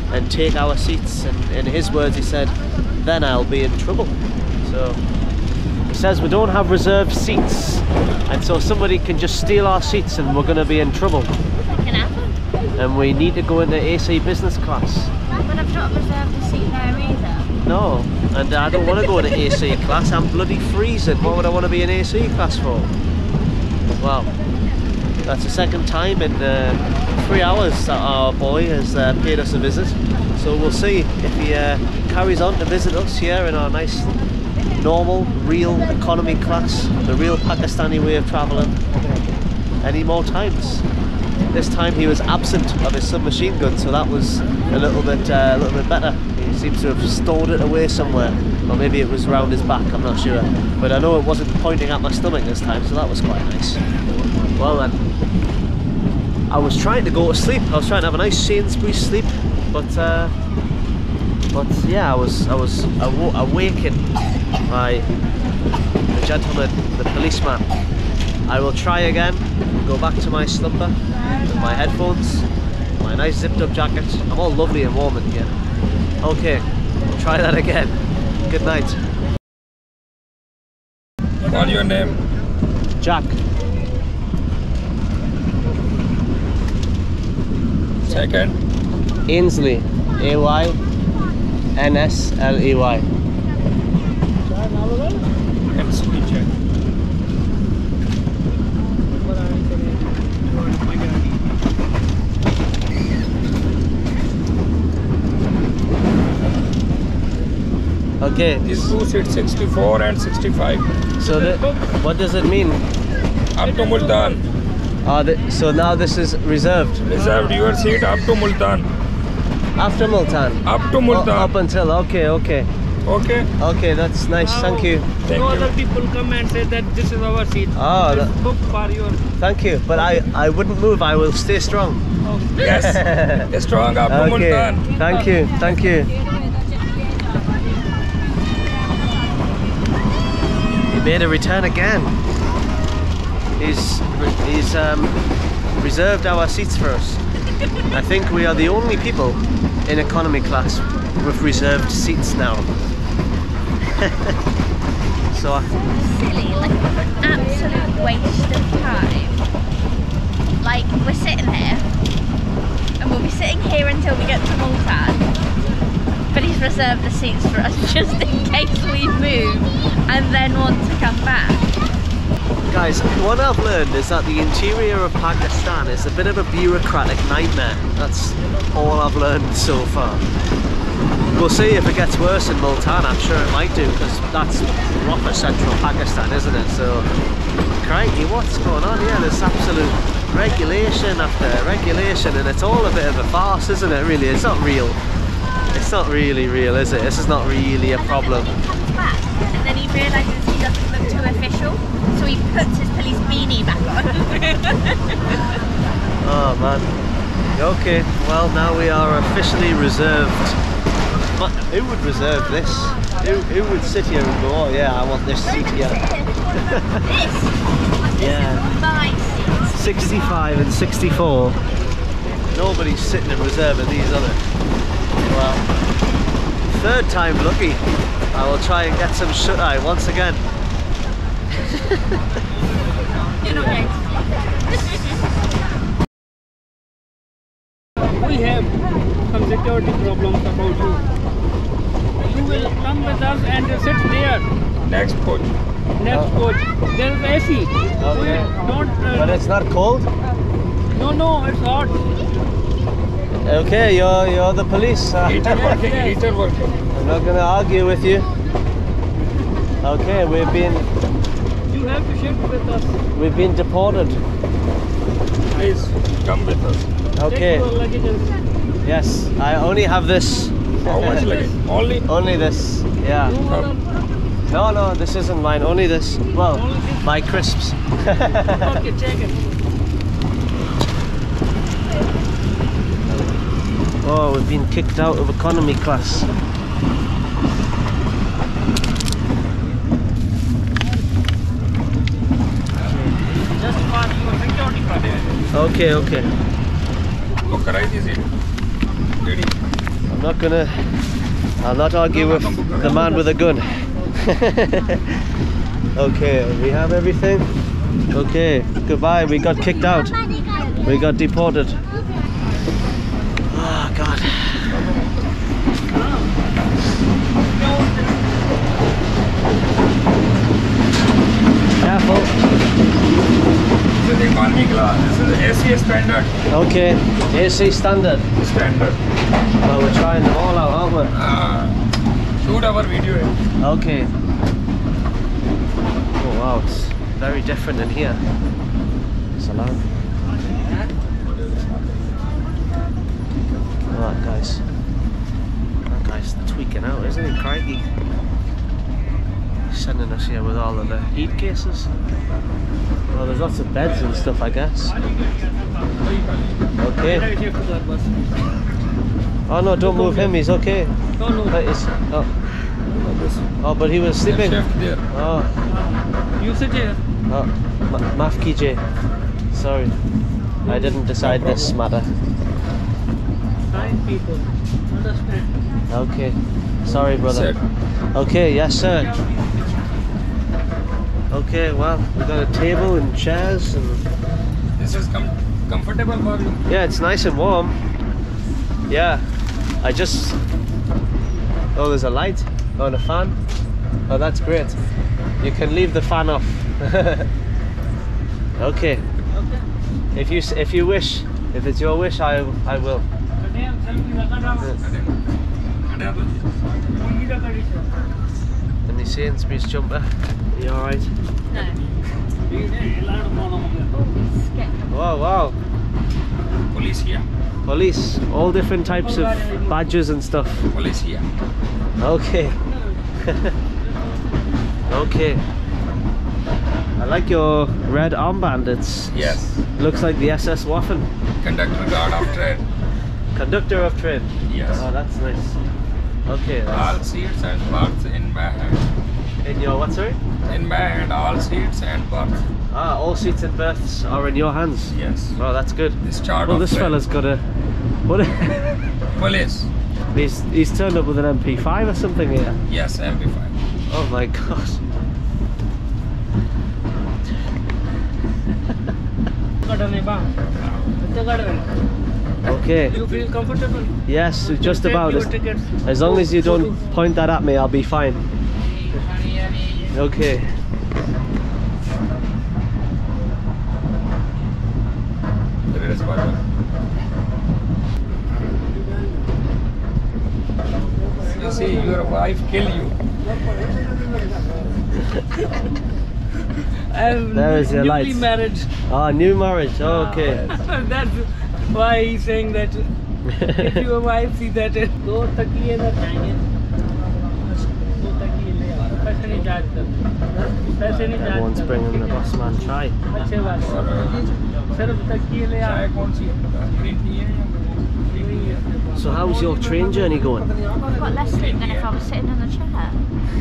and take our seats, and in his words he said, then I'll be in trouble. So he says we don't have reserved seats, and so somebody can just steal our seats and we're going to be in trouble. That can happen. And we need to go into AC business class. But I've not reserved a seat there either. No, and I don't want to go into AC class. I'm bloody freezing. What would I want to be in AC class for? Well, that's the second time in 3 hours that our boy has paid us a visit. So we'll see if he carries on to visit us here in our nice, normal, real economy class, the real Pakistani way of travelling, any more times. This time he was absent of his submachine gun, so that was a little bit better. He seems to have stored it away somewhere, or maybe it was round his back, I'm not sure. But I know it wasn't pointing at my stomach this time, so that was quite nice. Well then, I was trying to go to sleep. I was trying to have a nice Sainsbury's sleep, but yeah, I was awakened by the gentleman, the policeman. I will try again, go back to my slumber with my headphones, my nice zipped up jacket. I'm all lovely and warm in here. Okay, we'll try that again. Good night. What's your name? Jack. Second. Ainsley. A-Y-N-S-L-E-Y. Ainsley Jack. Okay. These two seats 64 and 65. So what does it mean? Up to Multan. So now this is reserved. Reserved your seat up to Multan. After Multan? Up to Multan. Up until, okay. Okay. Okay, that's nice, thank you. No other people come and say that this is our seat. Just book for your... Thank you, but I wouldn't move, I will stay strong. Yes, strong up to Multan. Thank you. He made a return again. He's reserved our seats for us. I think we are the only people in economy class with reserved seats now. So Silly, like absolute waste of time. Like we're sitting here, and we'll be sitting here until we get to Multan. But he's reserved the seats for us just in case we move and then want to come back. guys, what I've learned is that the interior of Pakistan is a bit of a bureaucratic nightmare. That's all I've learned so far. We'll see if it gets worse in Multan. I'm sure it might do, because that's proper central Pakistan, isn't it? So, crikey, what's going on here? There's absolute regulation after regulation, and it's all a bit of a farce, isn't it, really? It's not real. It's not really real, is it? This is not really a problem. He comes back, and then he realises he doesn't look too official, so he puts his police beanie back on. Oh, man. Okay, well, now we are officially reserved. Who would reserve this? Who would sit here and go, oh yeah, I want this seat here? Yeah. My seat. 65 and 64. Nobody's sitting and reserving these, are they? Well, third time lucky. I will try and get some shut-eye once again. You're not going to. We have some security problems about you. You will come with us and sit there. Next coach. Next coach. There is AC. Okay. We don't. But it's not cold? No, it's hot. Okay, you're the police. Heater working, heater working. I'm not going to argue with you. Okay, we've been You have to shift with us. We've been deported. Please come with us. Okay. Take your luggages. Yes, I only have this. How much luggage? Only this. Yeah. No, this isn't mine. Only this. Well, Only this? my crisps. Okay, check it. Oh, we've been kicked out of economy class. Just for your security purposes. Okay. So, karai this it. Ready? I'll not argue with the man with a gun. Okay, we have everything. Okay, goodbye. We got kicked out. We got deported. Oh God. Careful. This is the economy class. This is AC standard. Okay, AC standard. Standard. Well, we're trying them all out, aren't we? Shoot our video. Okay. Oh wow, it's very different in here. Salam. Oh, guys. That guy's tweaking out, isn't he, Craigie? He's sending us here with all of the heat cases. Well, there's lots of beds and stuff, I guess. Okay. Oh no, don't move him, he's okay. Oh, but he was sleeping. Oh. You sit here. Oh, maaf kijiye. Sorry. I didn't decide this matter. Kind people. Understand. Okay. Sorry, brother. Okay, yes, sir. Okay, well, we got a table and chairs and... This is comfortable for you? Yeah, it's nice and warm. Yeah. I just... Oh, there's a light on a fan. Oh, that's great. You can leave the fan off. Okay. If you wish, if it's your wish, I will. And the Sainsbury's jumper. Are you alright? No. Wow, wow. Police here. Police. All different types of badges and stuff. Police here. Okay. Okay. I like your red armband. It's looks like the SS Waffen. Conductor guard of train. Conductor of train. Yes. Oh, that's nice. Okay. All seats and berths in my hand. In your what, sorry? In my hand, all seats and berths. Ah, all seats and berths are in your hands. Yes. Oh, that's good. This chart well, of this train. fella's got a what? Police. He's turned up with an MP5 or something here. Yes, MP5. Oh my God. Okay. You feel comfortable? Yes, just about. Tickets. As long as you don't point that at me, I'll be fine. Okay. Where is Baba? You see, your wife kill you. I'm There is your newly lights. married. Ah, new marriage. Oh, okay. That's why he's saying that if your wife see that दो तकिए ना चाहिए दो तकिए ले आओ पैसे नहीं चार्ज करते पैसे नहीं charge Everyone's bringing the boss man chai. अच्छे बात सिर्फ तकिए ले आओ चाय कौन सी है? ग्रीन टी है या So how's your train journey going? I've got less sleep than if I was sitting in the chair.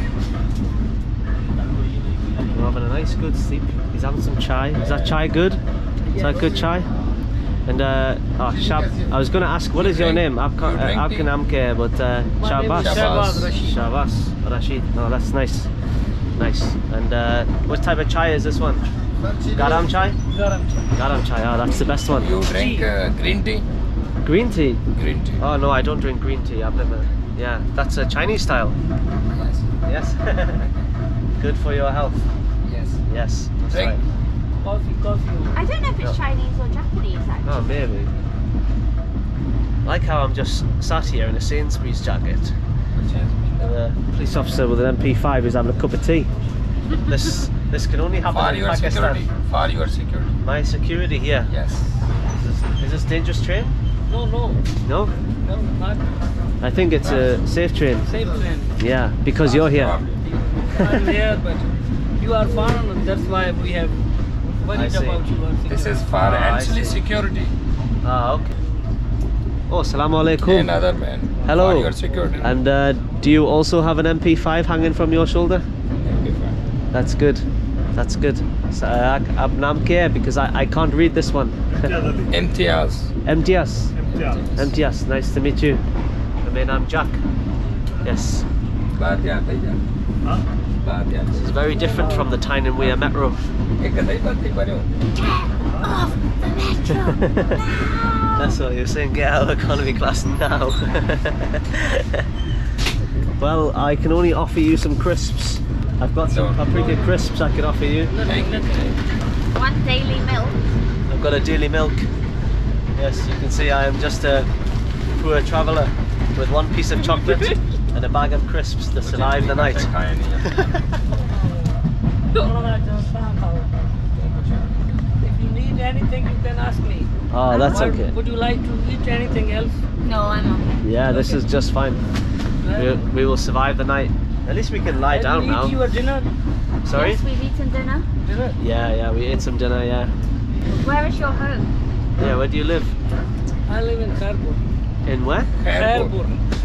We're having a nice good sleep. He's having some chai. Is that chai good? Is that good chai? And oh, Shab, I was going to ask, what is your name? Abkan Amke, but Shabas. Shabas Rashid. Oh, that's nice. Nice. And what type of chai is this one? Garam chai? Garam chai. Oh, that's the best one. You drink green tea? Green tea? Green tea. Oh no, I don't drink green tea. I've never. Yeah, that's a Chinese style. Yes. Yes. Good for your health. Yes. Yes. That's Drink. right. coffee. I don't know if it's Chinese or Japanese actually. Oh, maybe. I like how I'm just sat here in a Sainsbury's jacket. And a police officer with an MP5 is having a cup of tea. This can only happen For in your Pakistan. security. For your security. My security here. Yes. Is this dangerous train? No, No? not I think it's a safe train. safe train. Yeah, because you're here. I'm here, but you are foreign, that's why we have worried I see. about your security. This is for I actually see. security. Ah, okay. Oh, salamu alaikum. Another man. Hello. For your security. And do you also have an MP5 hanging from your shoulder? That's good. That's good. So, Abnam Care, because I can't read this one. Imtiaz. MTS. MTS. Nice to meet you. My name's Jack. Yes. This is very different from the Tyne and Weir metro. That's what you're saying, get out of economy class now. Well, I can only offer you some crisps. I've got some paprika crisps I can offer you. One daily milk. I've got a daily milk. Yes, you can see I am just a poor traveller with one piece of chocolate and a bag of crisps to survive the night. If you need anything, you can ask me. Oh, that's okay. Would you like to eat anything else? No, I'm okay. Yeah, this is just fine. We will survive the night. At least we can lie down now. Eat your dinner? Sorry? Yes, we've eaten dinner. Dinner? Yeah, we ate some dinner, yeah. Where is your home? Yeah, where do you live? I live in Khairpur. In where? Khairpur.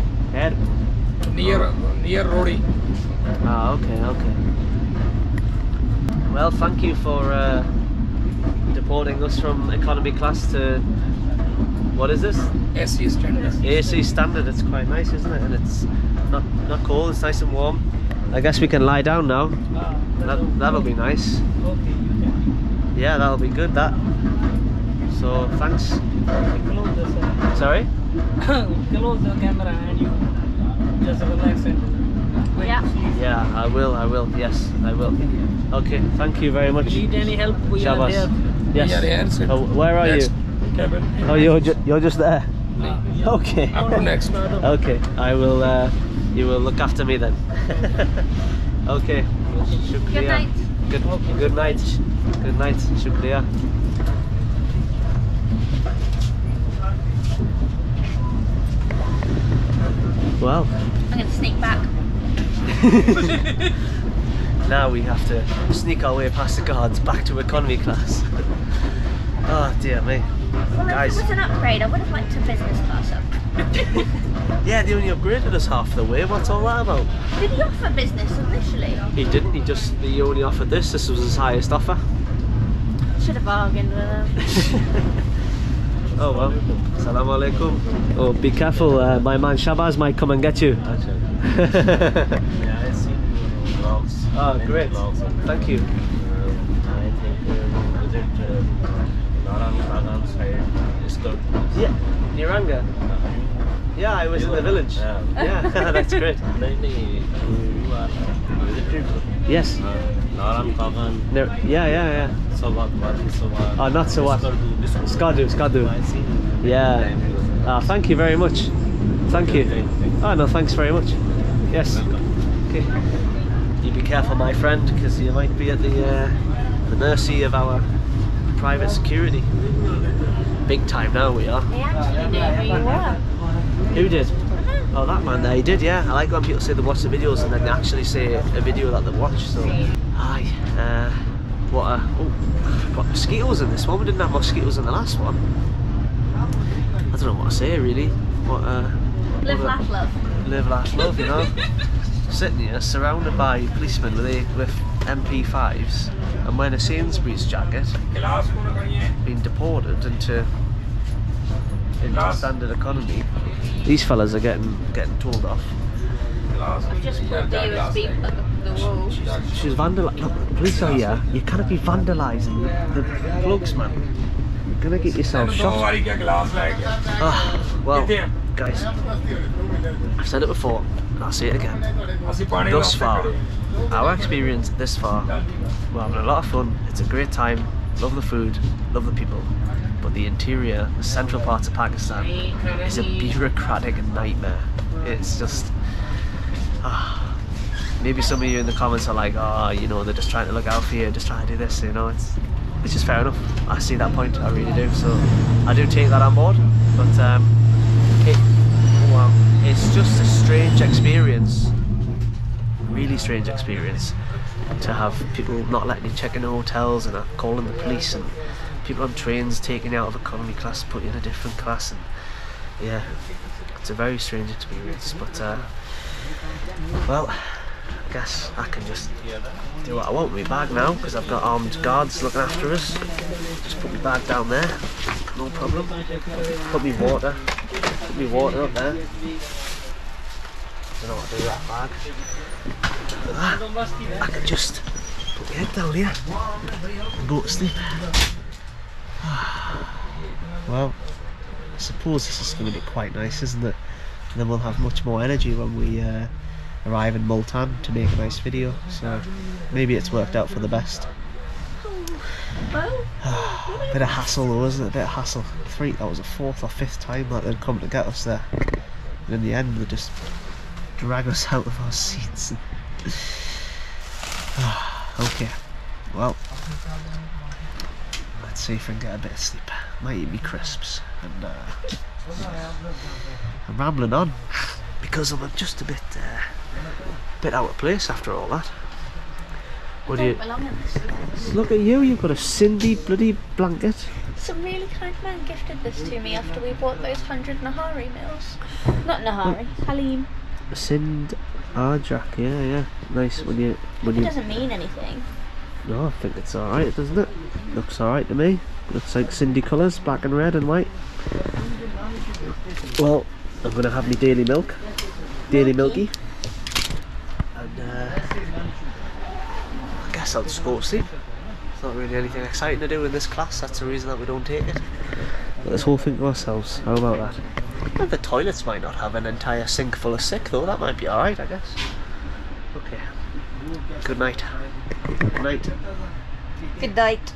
Near Rodi. Ah, okay. Well, thank you for deporting us from economy class to, what is this? AC standard. AC standard. It's quite nice, isn't it? And it's not cold, it's nice and warm. I guess we can lie down now. That'll be nice. Okay, you can. Yeah, that'll be good, that. So, thanks. Close this. Sorry? Close the camera and you just relax and wait. Yeah, I will, yes, I will. Okay, thank you very much. If you need any help, we are Shabbos. there. Yes. Yeah, Oh, where are you? Cabin. Oh, you're just there? Okay. Up to next. Okay, I will, you will look after me then. Okay. Good night. Good night. Good night. Shukriya. Well. I'm going to sneak back. Now we have to sneak our way past the guards back to economy class. Oh dear me. Well, Guys. if it was an upgrade, I would have liked a business class up. Yeah, they only upgraded us half the way. What's all that about? Did he offer business initially? He didn't. He only offered this. This was his highest offer. Should have bargained with him. Oh well. Assalamu alaikum. Oh, be careful. My man Shabazz might come and get you. Yeah, I've seen your vlogs. Oh, many great. vlogs. Thank you. I think we'll visit Naran side. It's good. Yeah, Niranga. Yeah, I was in the village. Yeah, that's great. You are visited? Yes. Naran Kagan. No, yeah. Sawat, Wadi Sawat. Oh, not Sawat. Skadu. I see. Yeah. Thank you very much. Thank you. Oh no, thanks very much. Yes. Okay. You be careful, my friend, because you might be at the mercy of our private security. Big time now we are. He actually knew who you were. Who did? Oh, that man there, he did, yeah. I like when people say they watch the videos and then they actually say a video that they watch, so. Aye, what mosquitoes in this one? We didn't have mosquitoes in the last one. I don't know what to say, really. Live, laugh, love. Live, laugh, love, you know. Sitting here, surrounded by policemen with MP5s and wearing a Sainsbury's jacket, being deported into standard economy. These fellas are getting told off. I've just pulled the USB plug up the wall. She's vandalising. Look, police are here. You cannot be vandalising the plugs, man. You're gonna get yourself shot. Well, guys, I've said it before, and I'll say it again. Thus far, our experience this far, we're having a lot of fun. It's a great time. Love the food, love the people. But the interior, the central parts of Pakistan is a bureaucratic nightmare. It's just, maybe some of you in the comments are like, oh, you know, they're just trying to look out for you, just trying to do this, you know, it's just fair enough. I see that point, I really do, so I do take that on board, but it's just a strange experience, really strange experience, to have people not letting you check in hotels and calling the police, and people on trains taking you out of economy class, put you in a different class, and yeah, it's a very strange experience, but well, I guess I can just do what I want with my bag now, because I've got armed guards looking after us. Just put my bag down there, no problem. Put me water up there. don't know what to do with that bag. I can just put my head down here and go to sleep. Well, I suppose this is going to be quite nice, isn't it? And then we'll have much more energy when we arrive in Multan to make a nice video, so maybe it's worked out for the best. Bit of hassle though, isn't it? A bit of hassle. That was the 4th or 5th time that they'd come to get us there. And in the end they just drag us out of our seats. Okay, well, let's see if I can get a bit of sleep. Might eat me crisps, and I'm rambling on because I'm just a bit out of place after all that. What do you look at you? You've got a Cindy bloody blanket. Some really kind man gifted this to me after we bought those 100 Nahari meals. Not Nahari, Halim. Sind Arjak, yeah, nice. When you It doesn't mean anything. No, I think it's alright, doesn't it? Looks alright to me. Looks like Cindy colours, black and red and white. Well, I'm gonna have my daily milk, daily milky, and I guess I'll just go to sleep. There's not really anything exciting to do in this class. That's the reason that we don't take it. But this whole thing to ourselves. How about that? Well, the toilets might not have an entire sink full of sick though. That might be alright, I guess. Okay. Good night. Good night. Good night.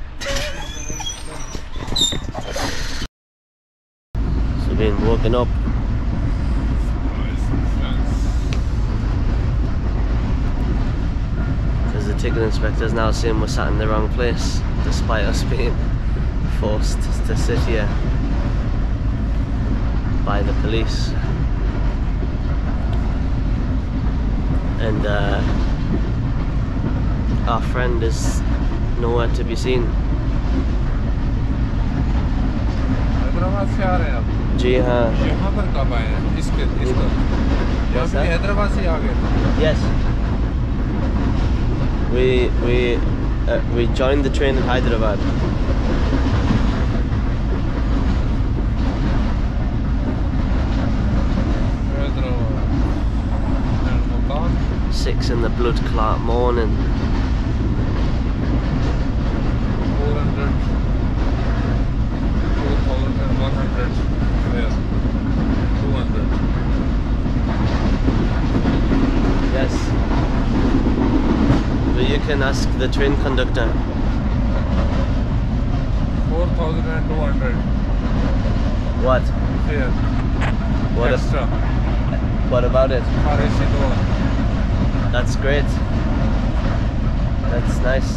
So being woken up. Because the ticket inspector's now saying we're sat in the wrong place, despite us being forced to sit here by the police. And our friend is nowhere to be seen. Hyderabad से आ रहे हैं आप? जी हाँ. यहाँ पर कब आए हैं? इसके यहाँ पे हैदराबाद से आ गए? Yes. We joined the train in Hyderabad. Hyderabad. 6 in the blood clot morning. 400, 4,100, yeah, 200. Yes. But you can ask the train conductor. 4,200. What? Here. What Extra. What about it? RAC2. That's great. That's nice.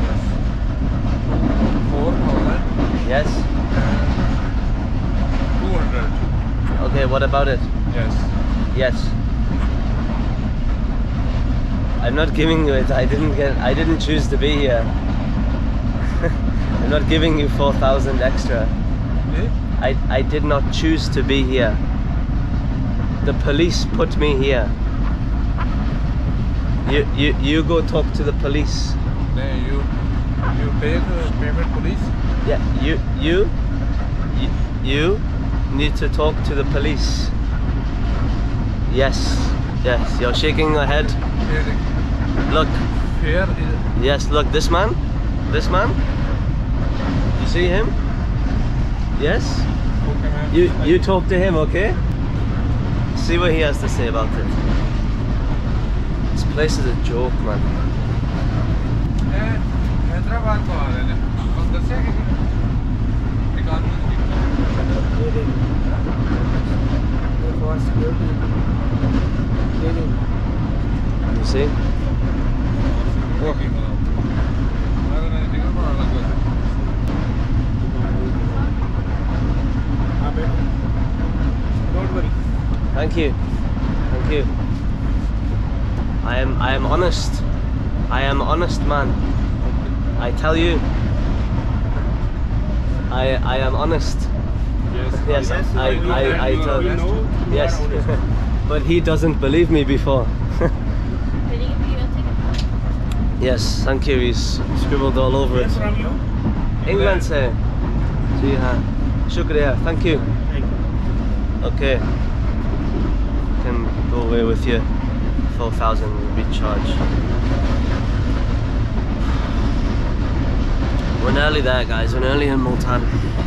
4,000. Yes. 200. Okay, what about it? Yes. Yes. I'm not giving you it. I didn't choose to be here. I'm not giving you 4,000 extra. Yeah? I did not choose to be here. The police put me here. You go talk to the police. No, you pay the payment police? Yeah, you need to talk to the police. Yes, you're shaking your head. Look. Here is... Yes, look, this man. You see him? Yes? Okay, man. You talk to him, okay? See what he has to say about it. This place is a joke, man. Hyderabad को आ रहे हैं हम दसे You see? Don't worry. Thank you. I am honest. I am honest man. I tell you. I am honest. Yes. Yes, I tell you. Yes. But he doesn't believe me before. Did he give you your ticket? Yes, thank you. He's scribbled all over it. From you? England से. जी हाँ. शुक्रिया. Thank you. Thank you. Okay. Can go away with you. 12,000 recharge. We're nearly there, guys. We're nearly in Multan.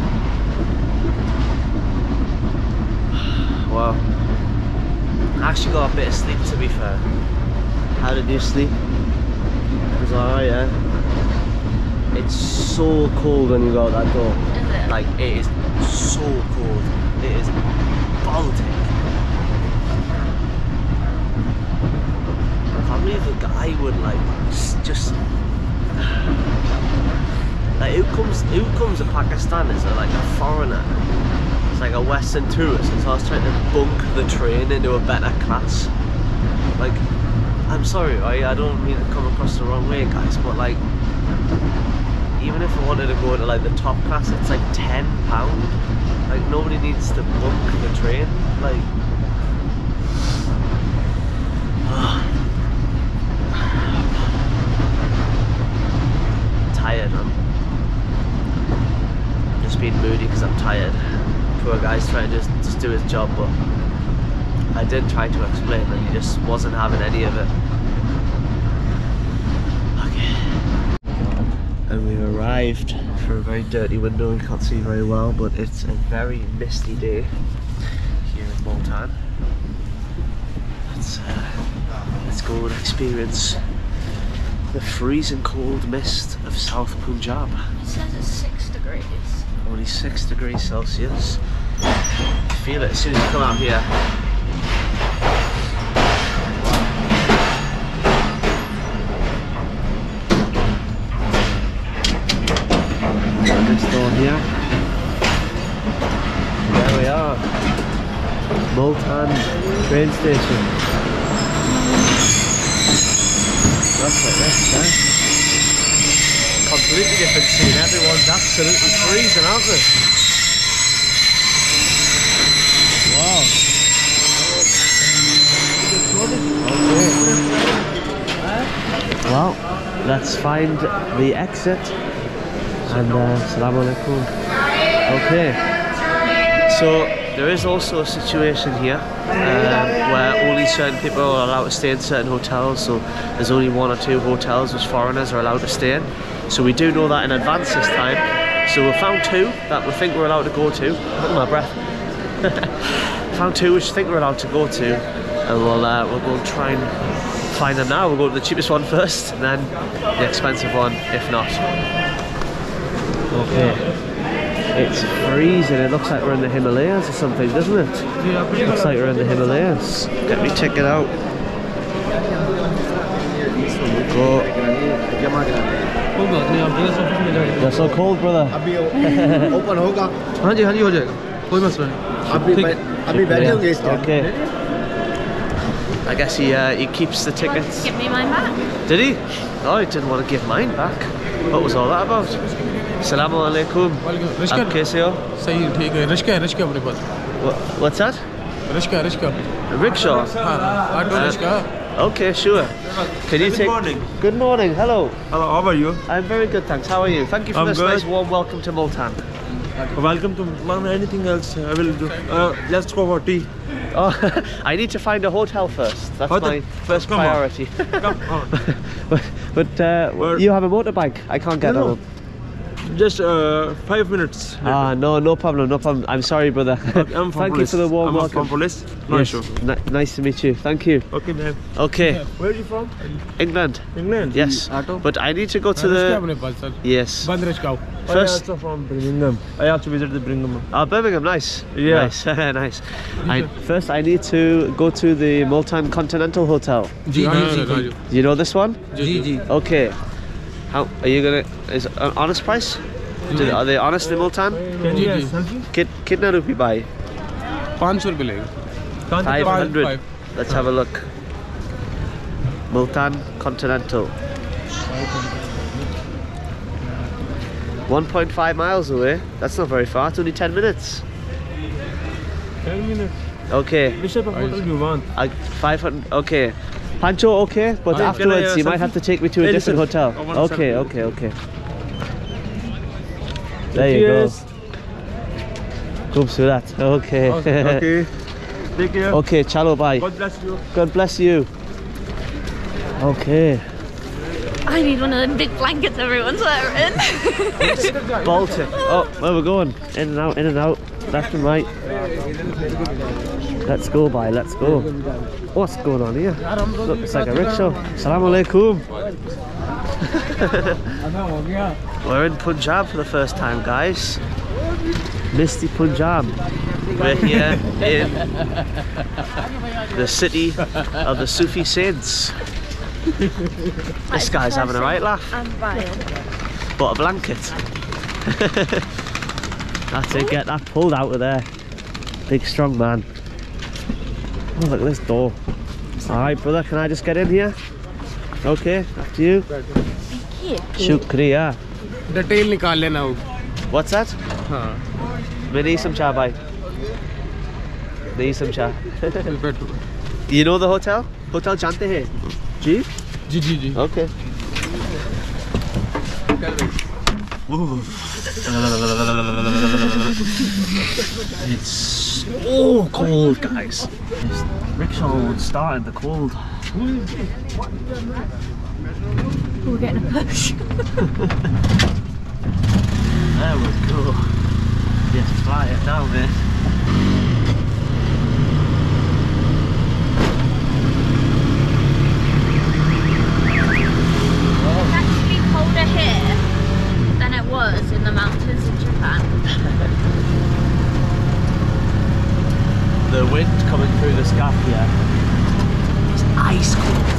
Wow. I actually got a bit of sleep, to be fair. How did you sleep? It was alright, yeah? It's so cold when you go out that door. Is it? Like, it is so cold. It is Baltic. I can't believe the guy would like just like who comes to Pakistan as like a foreigner. It's like a Western tourist and starts trying to bunk the train into a better class. Like, I'm sorry, I don't mean to come across the wrong way, guys, but like, even if I wanted to go to like the top class, it's like £10. Like, nobody needs to bunk the train. Like, tired, man. I'm just being moody because I'm tired. Poor guy's trying to just do his job, but I did try to explain and he just wasn't having any of it. And we've arrived for a very dirty window. We can't see very well, but it's a very misty day here in Multan. Let's go and experience the freezing cold mist of South Punjab. It says it's 6 degrees. Only 6 degrees Celsius. You feel it as soon as you come out here. Next door here. There we are. Multan train station. Look at this, huh? Completely different scene. Everyone's absolutely freezing, aren't they? Wow. Okay. Well, let's find the exit. And Assalamu alaikum. Okay, so there is also a situation here where only certain people are allowed to stay in certain hotels. So there's only 1 or 2 hotels which foreigners are allowed to stay in. So we do know that in advance this time. So we found 2 that we think we're allowed to go to. Look at my breath. Found 2 which I think we're allowed to go to, and we'll go and try and find them now. We'll go to the cheapest one first, and then the expensive one if not. Okay, it's freezing. It looks like we're in the Himalayas or something, doesn't it? Looks like we're in the Himalayas. Get me check it out. Go. You're so cold, brother. Open होगा हाँ जी हो जाएगा कोई मसला नहीं अभी बैठे होंगे इस time Okay. I guess he keeps the tickets. Give me mine back. Did he? Oh, he didn't want to give mine back. What was all that about? Assalamu alaikum. आप कैसे हो? सही ठीक है रिश्का अपने पास What's that? रिश्का Rickshaw? हाँ ऑटो रिश्का Okay, sure. Can you take... Good morning. Good morning. Hello. Hello, how are you? I'm very good, thanks. How are you? Thank you for this nice warm welcome to Multan. Welcome to Multan. Anything else I will do? Let's go for tea. Oh, I need to find a hotel first. That's my first priority. Come on. But you have a motorbike. I can't get on. Just 5 minutes. No problem. I'm sorry, brother. I'm from Thank you for the warm welcome. I'm from Police. No issue. Nice to meet you. Thank you. Okay, man. Okay. Where are you from? England. England? Yes. But I need to go to the... Yes. I'm also from Birmingham. I have to visit the Birmingham. Birmingham, nice. Yeah. Nice. Nice. First, I need to go to the Multan Continental Hotel. You know this one? Okay. How are you gonna? Is an honest price? Are they honest in Multan? Kitna rupi bhai? 500 रुपए लेगा 500. Let's have a look. Multan Continental. 1.5 miles away. That's not very far. It's only 10 minutes. 10 minutes. Okay. Which type of hotel do you want? 500. Okay. Pancho, okay, but afterwards you might have to take me to a different hotel. Okay. There you go. Khoobsurat. Okay. Okay. Take care. Okay, chalo bye. God bless you. God bless you. Okay. I need one of them big blankets everyone's wearing. Baltic. Oh, where we're going? In and out, left and right. Let's go, bye, let's go. What's going on here? Look, it's like a rickshaw. Assalamu alaikum. We're in Punjab for the first time, guys. Misty Punjab. We're here in the city of the Sufi saints. This guy's having a right laugh. I'm buying. Bought a blanket. That's it, get that pulled out of there. Big strong man. Oh, look at this door. Alright, brother, can I just get in here? Okay, after you. Shukriya. The tail nikal lena. What's that? हाँ. मैं नहीं समझा भाई. नहीं समझा. You know the hotel? Hotel जानते हैं? जी? जी जी जी. Okay. It's so cold, guys. This rickshaw would start in the cold. We're getting a push. There we go. Yes, fly it down, man. It's actually colder here than it was in the mountains in Japan. The wind coming through this gap here is ice cold.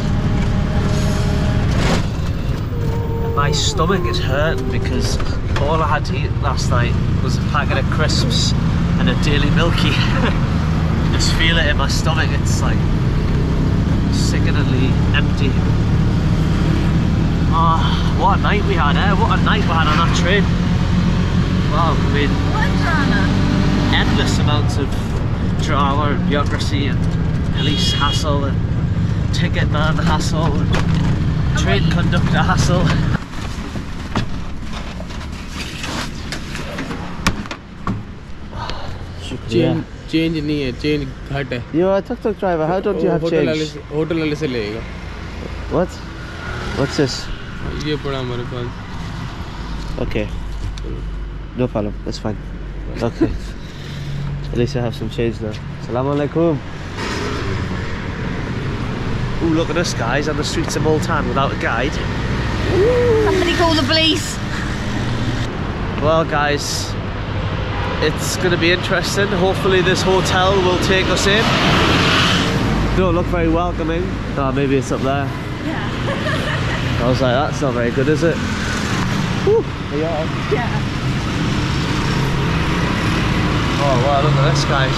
My stomach is hurting because all I had to eat last night was a packet of crisps and a Daily Milky. Just feel it in my stomach, it's like sickeningly empty. Oh, what a night we had, eh? What a night we had on that train. Wow, I mean, What drama? endless amounts of drama and bureaucracy and police hassle and ticket man hassle and train conductor hassle. Change नहीं है, change घट है. You are a tuk-tuk driver, how don't you have change? Hotel वाले से लेगा. What? What's this? ये पड़ा हमारे पास. Okay. No problem, that's fine. Okay. At least I have some change now. Assalamu alaikum. Ooh, look at us guys on the streets of Multan without a guide. Somebody call the police. Well guys, it's going to be interesting. Hopefully this hotel will take us in. Don't look very welcoming. Oh, maybe it's up there. Yeah. I was like, that's not very good, is it? Whew. Are you on? Yeah. Oh wow, look at this guys.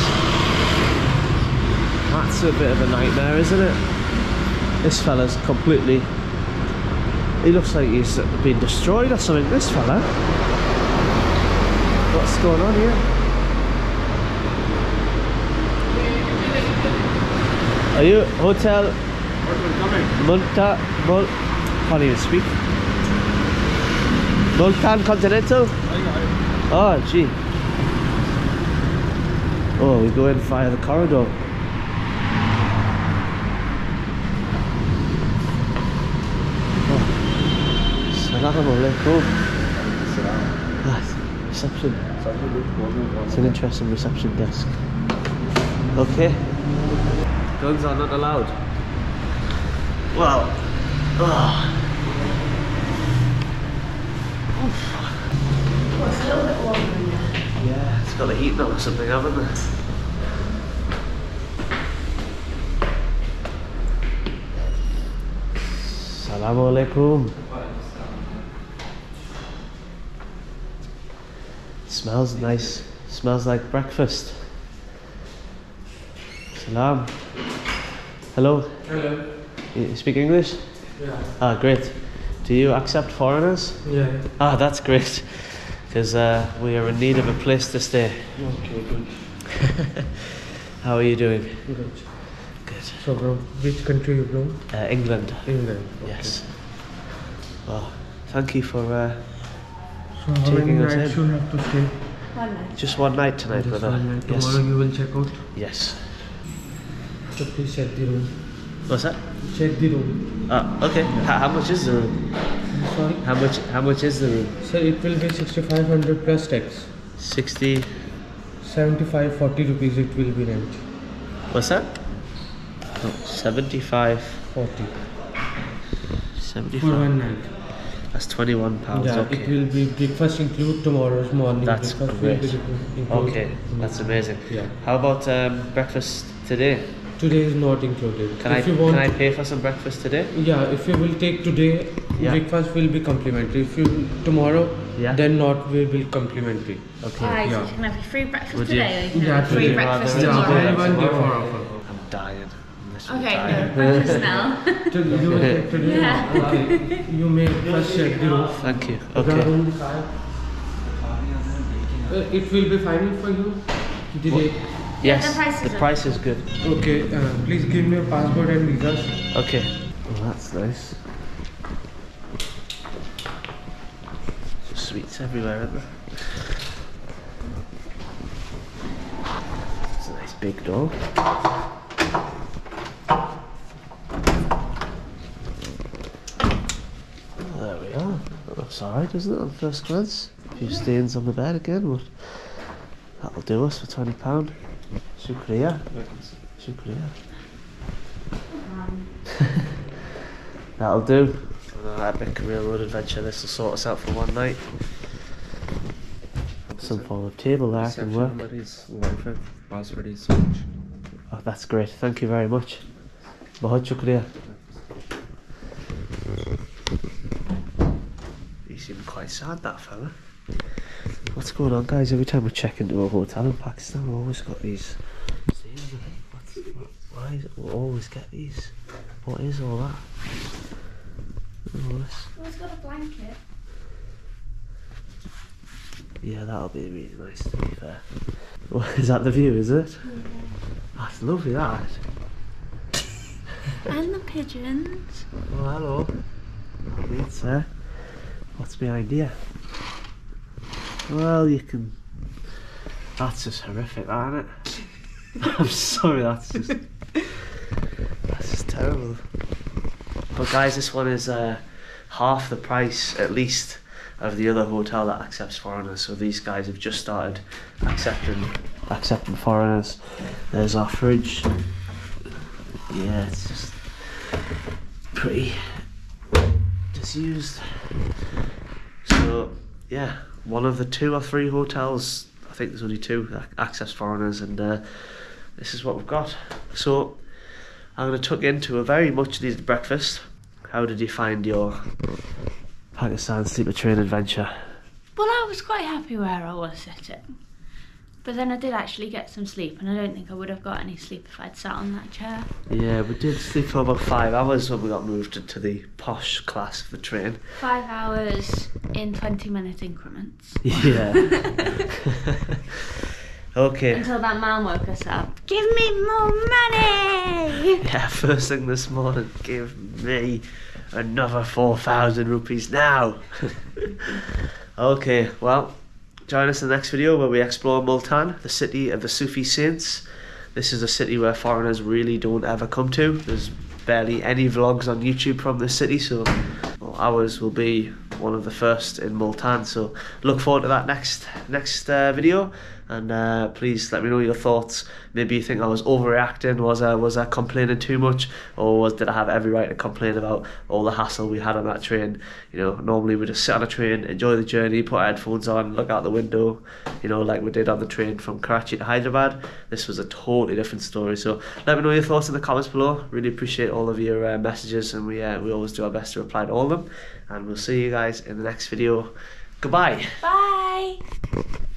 That's a bit of a nightmare, isn't it? This fella's completely... He looks like he's been destroyed or something, this fella. What's going on here? Are you Hotel can't even speak. Multan Continental? Oh gee. Oh, we go in via the corridor. Assalamu alaikum. Reception. It's an interesting reception desk. Okay. Guns are not allowed. Well. It's a little bit warm in here. Yeah, it's got the heat on or something, haven't it? Assalamu alaikum. Smells nice. Smells like breakfast. Salam. Hello. Hello. You speak English? Yeah. Ah, great. Do you accept foreigners? Yeah. Ah, that's great. Because we are in need of a place to stay. Okay, good. How are you doing? Good. Good. So from which country you from? England. England. Okay. Yes. Well, thank you for So how many taking us nights in. you have to stay? 1 night. Just one night tonight, Just brother. one night. Yes. Tomorrow you will check out. Yes. So please check the room. What's that? Check the room. Okay. How much is the room? Sorry? How much is the room? So it will be 6,500 plus tax. 60. 75, 40 rupees it will be rent. What's that? Oh, 75. 40. 75. For one night. That's £21. Yeah, Okay. it will be breakfast include tomorrow's morning. That's breakfast great. Will be include. Okay, that's amazing. Yeah. How about breakfast today? Today is not included. Can I pay for some breakfast today? Yeah, if you will take today, Yeah. breakfast will be complimentary. If you tomorrow, Yeah. then not will be complimentary. Okay. Guys, Yeah. you can have a free breakfast Would you? today or you can Yeah, have a free today. breakfast Rather than tomorrow. tomorrow. One day for Tomorrow. offer. I'm dying. I'm literally Okay, dying. no, breakfast now. You will take today. Yeah. Okay. You may first check the roof. Thank you. The Okay. room size. It will be fine for you. The date. Yes, the price is the price is good. Okay. Please give me your passport and visas. Okay. Well, that's nice. Sweets everywhere, aren't there? It's a nice big door. There we are. That's alright, isn't it, on first glance? A few stains on the bed again, but that'll do us for £20. Shukriya. Shukriya. That'll do. Epic railroad adventure. This will sort us out for one night. Some form of table there can work. Oh, that's great. Thank you very much. Bahut shukriya. He seemed quite sad, that fella. What's going on, guys? Every time we check into a hotel in Pakistan, we always got these. Why is it we always get these? What is all that? Oh, it's got a blanket. Yeah, that'll be really nice, to be fair. What, is that the view, is it? Yeah. That's lovely, that. And the pigeons. Oh, hello. It's what's behind here? Well, you can... That's just horrific, that, isn't it? I'm sorry, that's just terrible. But guys, this one is half the price, at least, of the other hotel that accepts foreigners. So these guys have just started accepting foreigners. There's our fridge. Yeah, it's just pretty disused. So yeah, one of the 2 or 3 hotels, I think there's only 2 that accepts foreigners, and this is what we've got. So I'm going to tuck into a very much needed breakfast. How did you find your Pakistan sleeper train adventure? Well, I was quite happy where I was sitting. But then I did actually get some sleep, and I don't think I would have got any sleep if I'd sat on that chair. Yeah, we did sleep for about 5 hours when we got moved into the posh class of the train. 5 hours in 20-minute increments. Yeah. Okay. Until that man woke us up. Give me more money! Yeah, first thing this morning, give me another 4,000 rupees now. Okay, well, join us in the next video where we explore Multan, the city of the Sufi saints. This is a city where foreigners really don't ever come to. There's barely any vlogs on YouTube from this city, so ours will be one of the first in Multan. So look forward to that next video, and please let me know your thoughts. Maybe you think I was overreacting, was I complaining too much, or did I have every right to complain about all the hassle we had on that train? You know, normally we just sit on a train, enjoy the journey, put our headphones on, look out the window, you know, like we did on the train from Karachi to Hyderabad. This was a totally different story. So let me know your thoughts in the comments below. Really appreciate all of your messages, and we always do our best to reply to all of them. And we'll see you guys in the next video. Goodbye. Bye.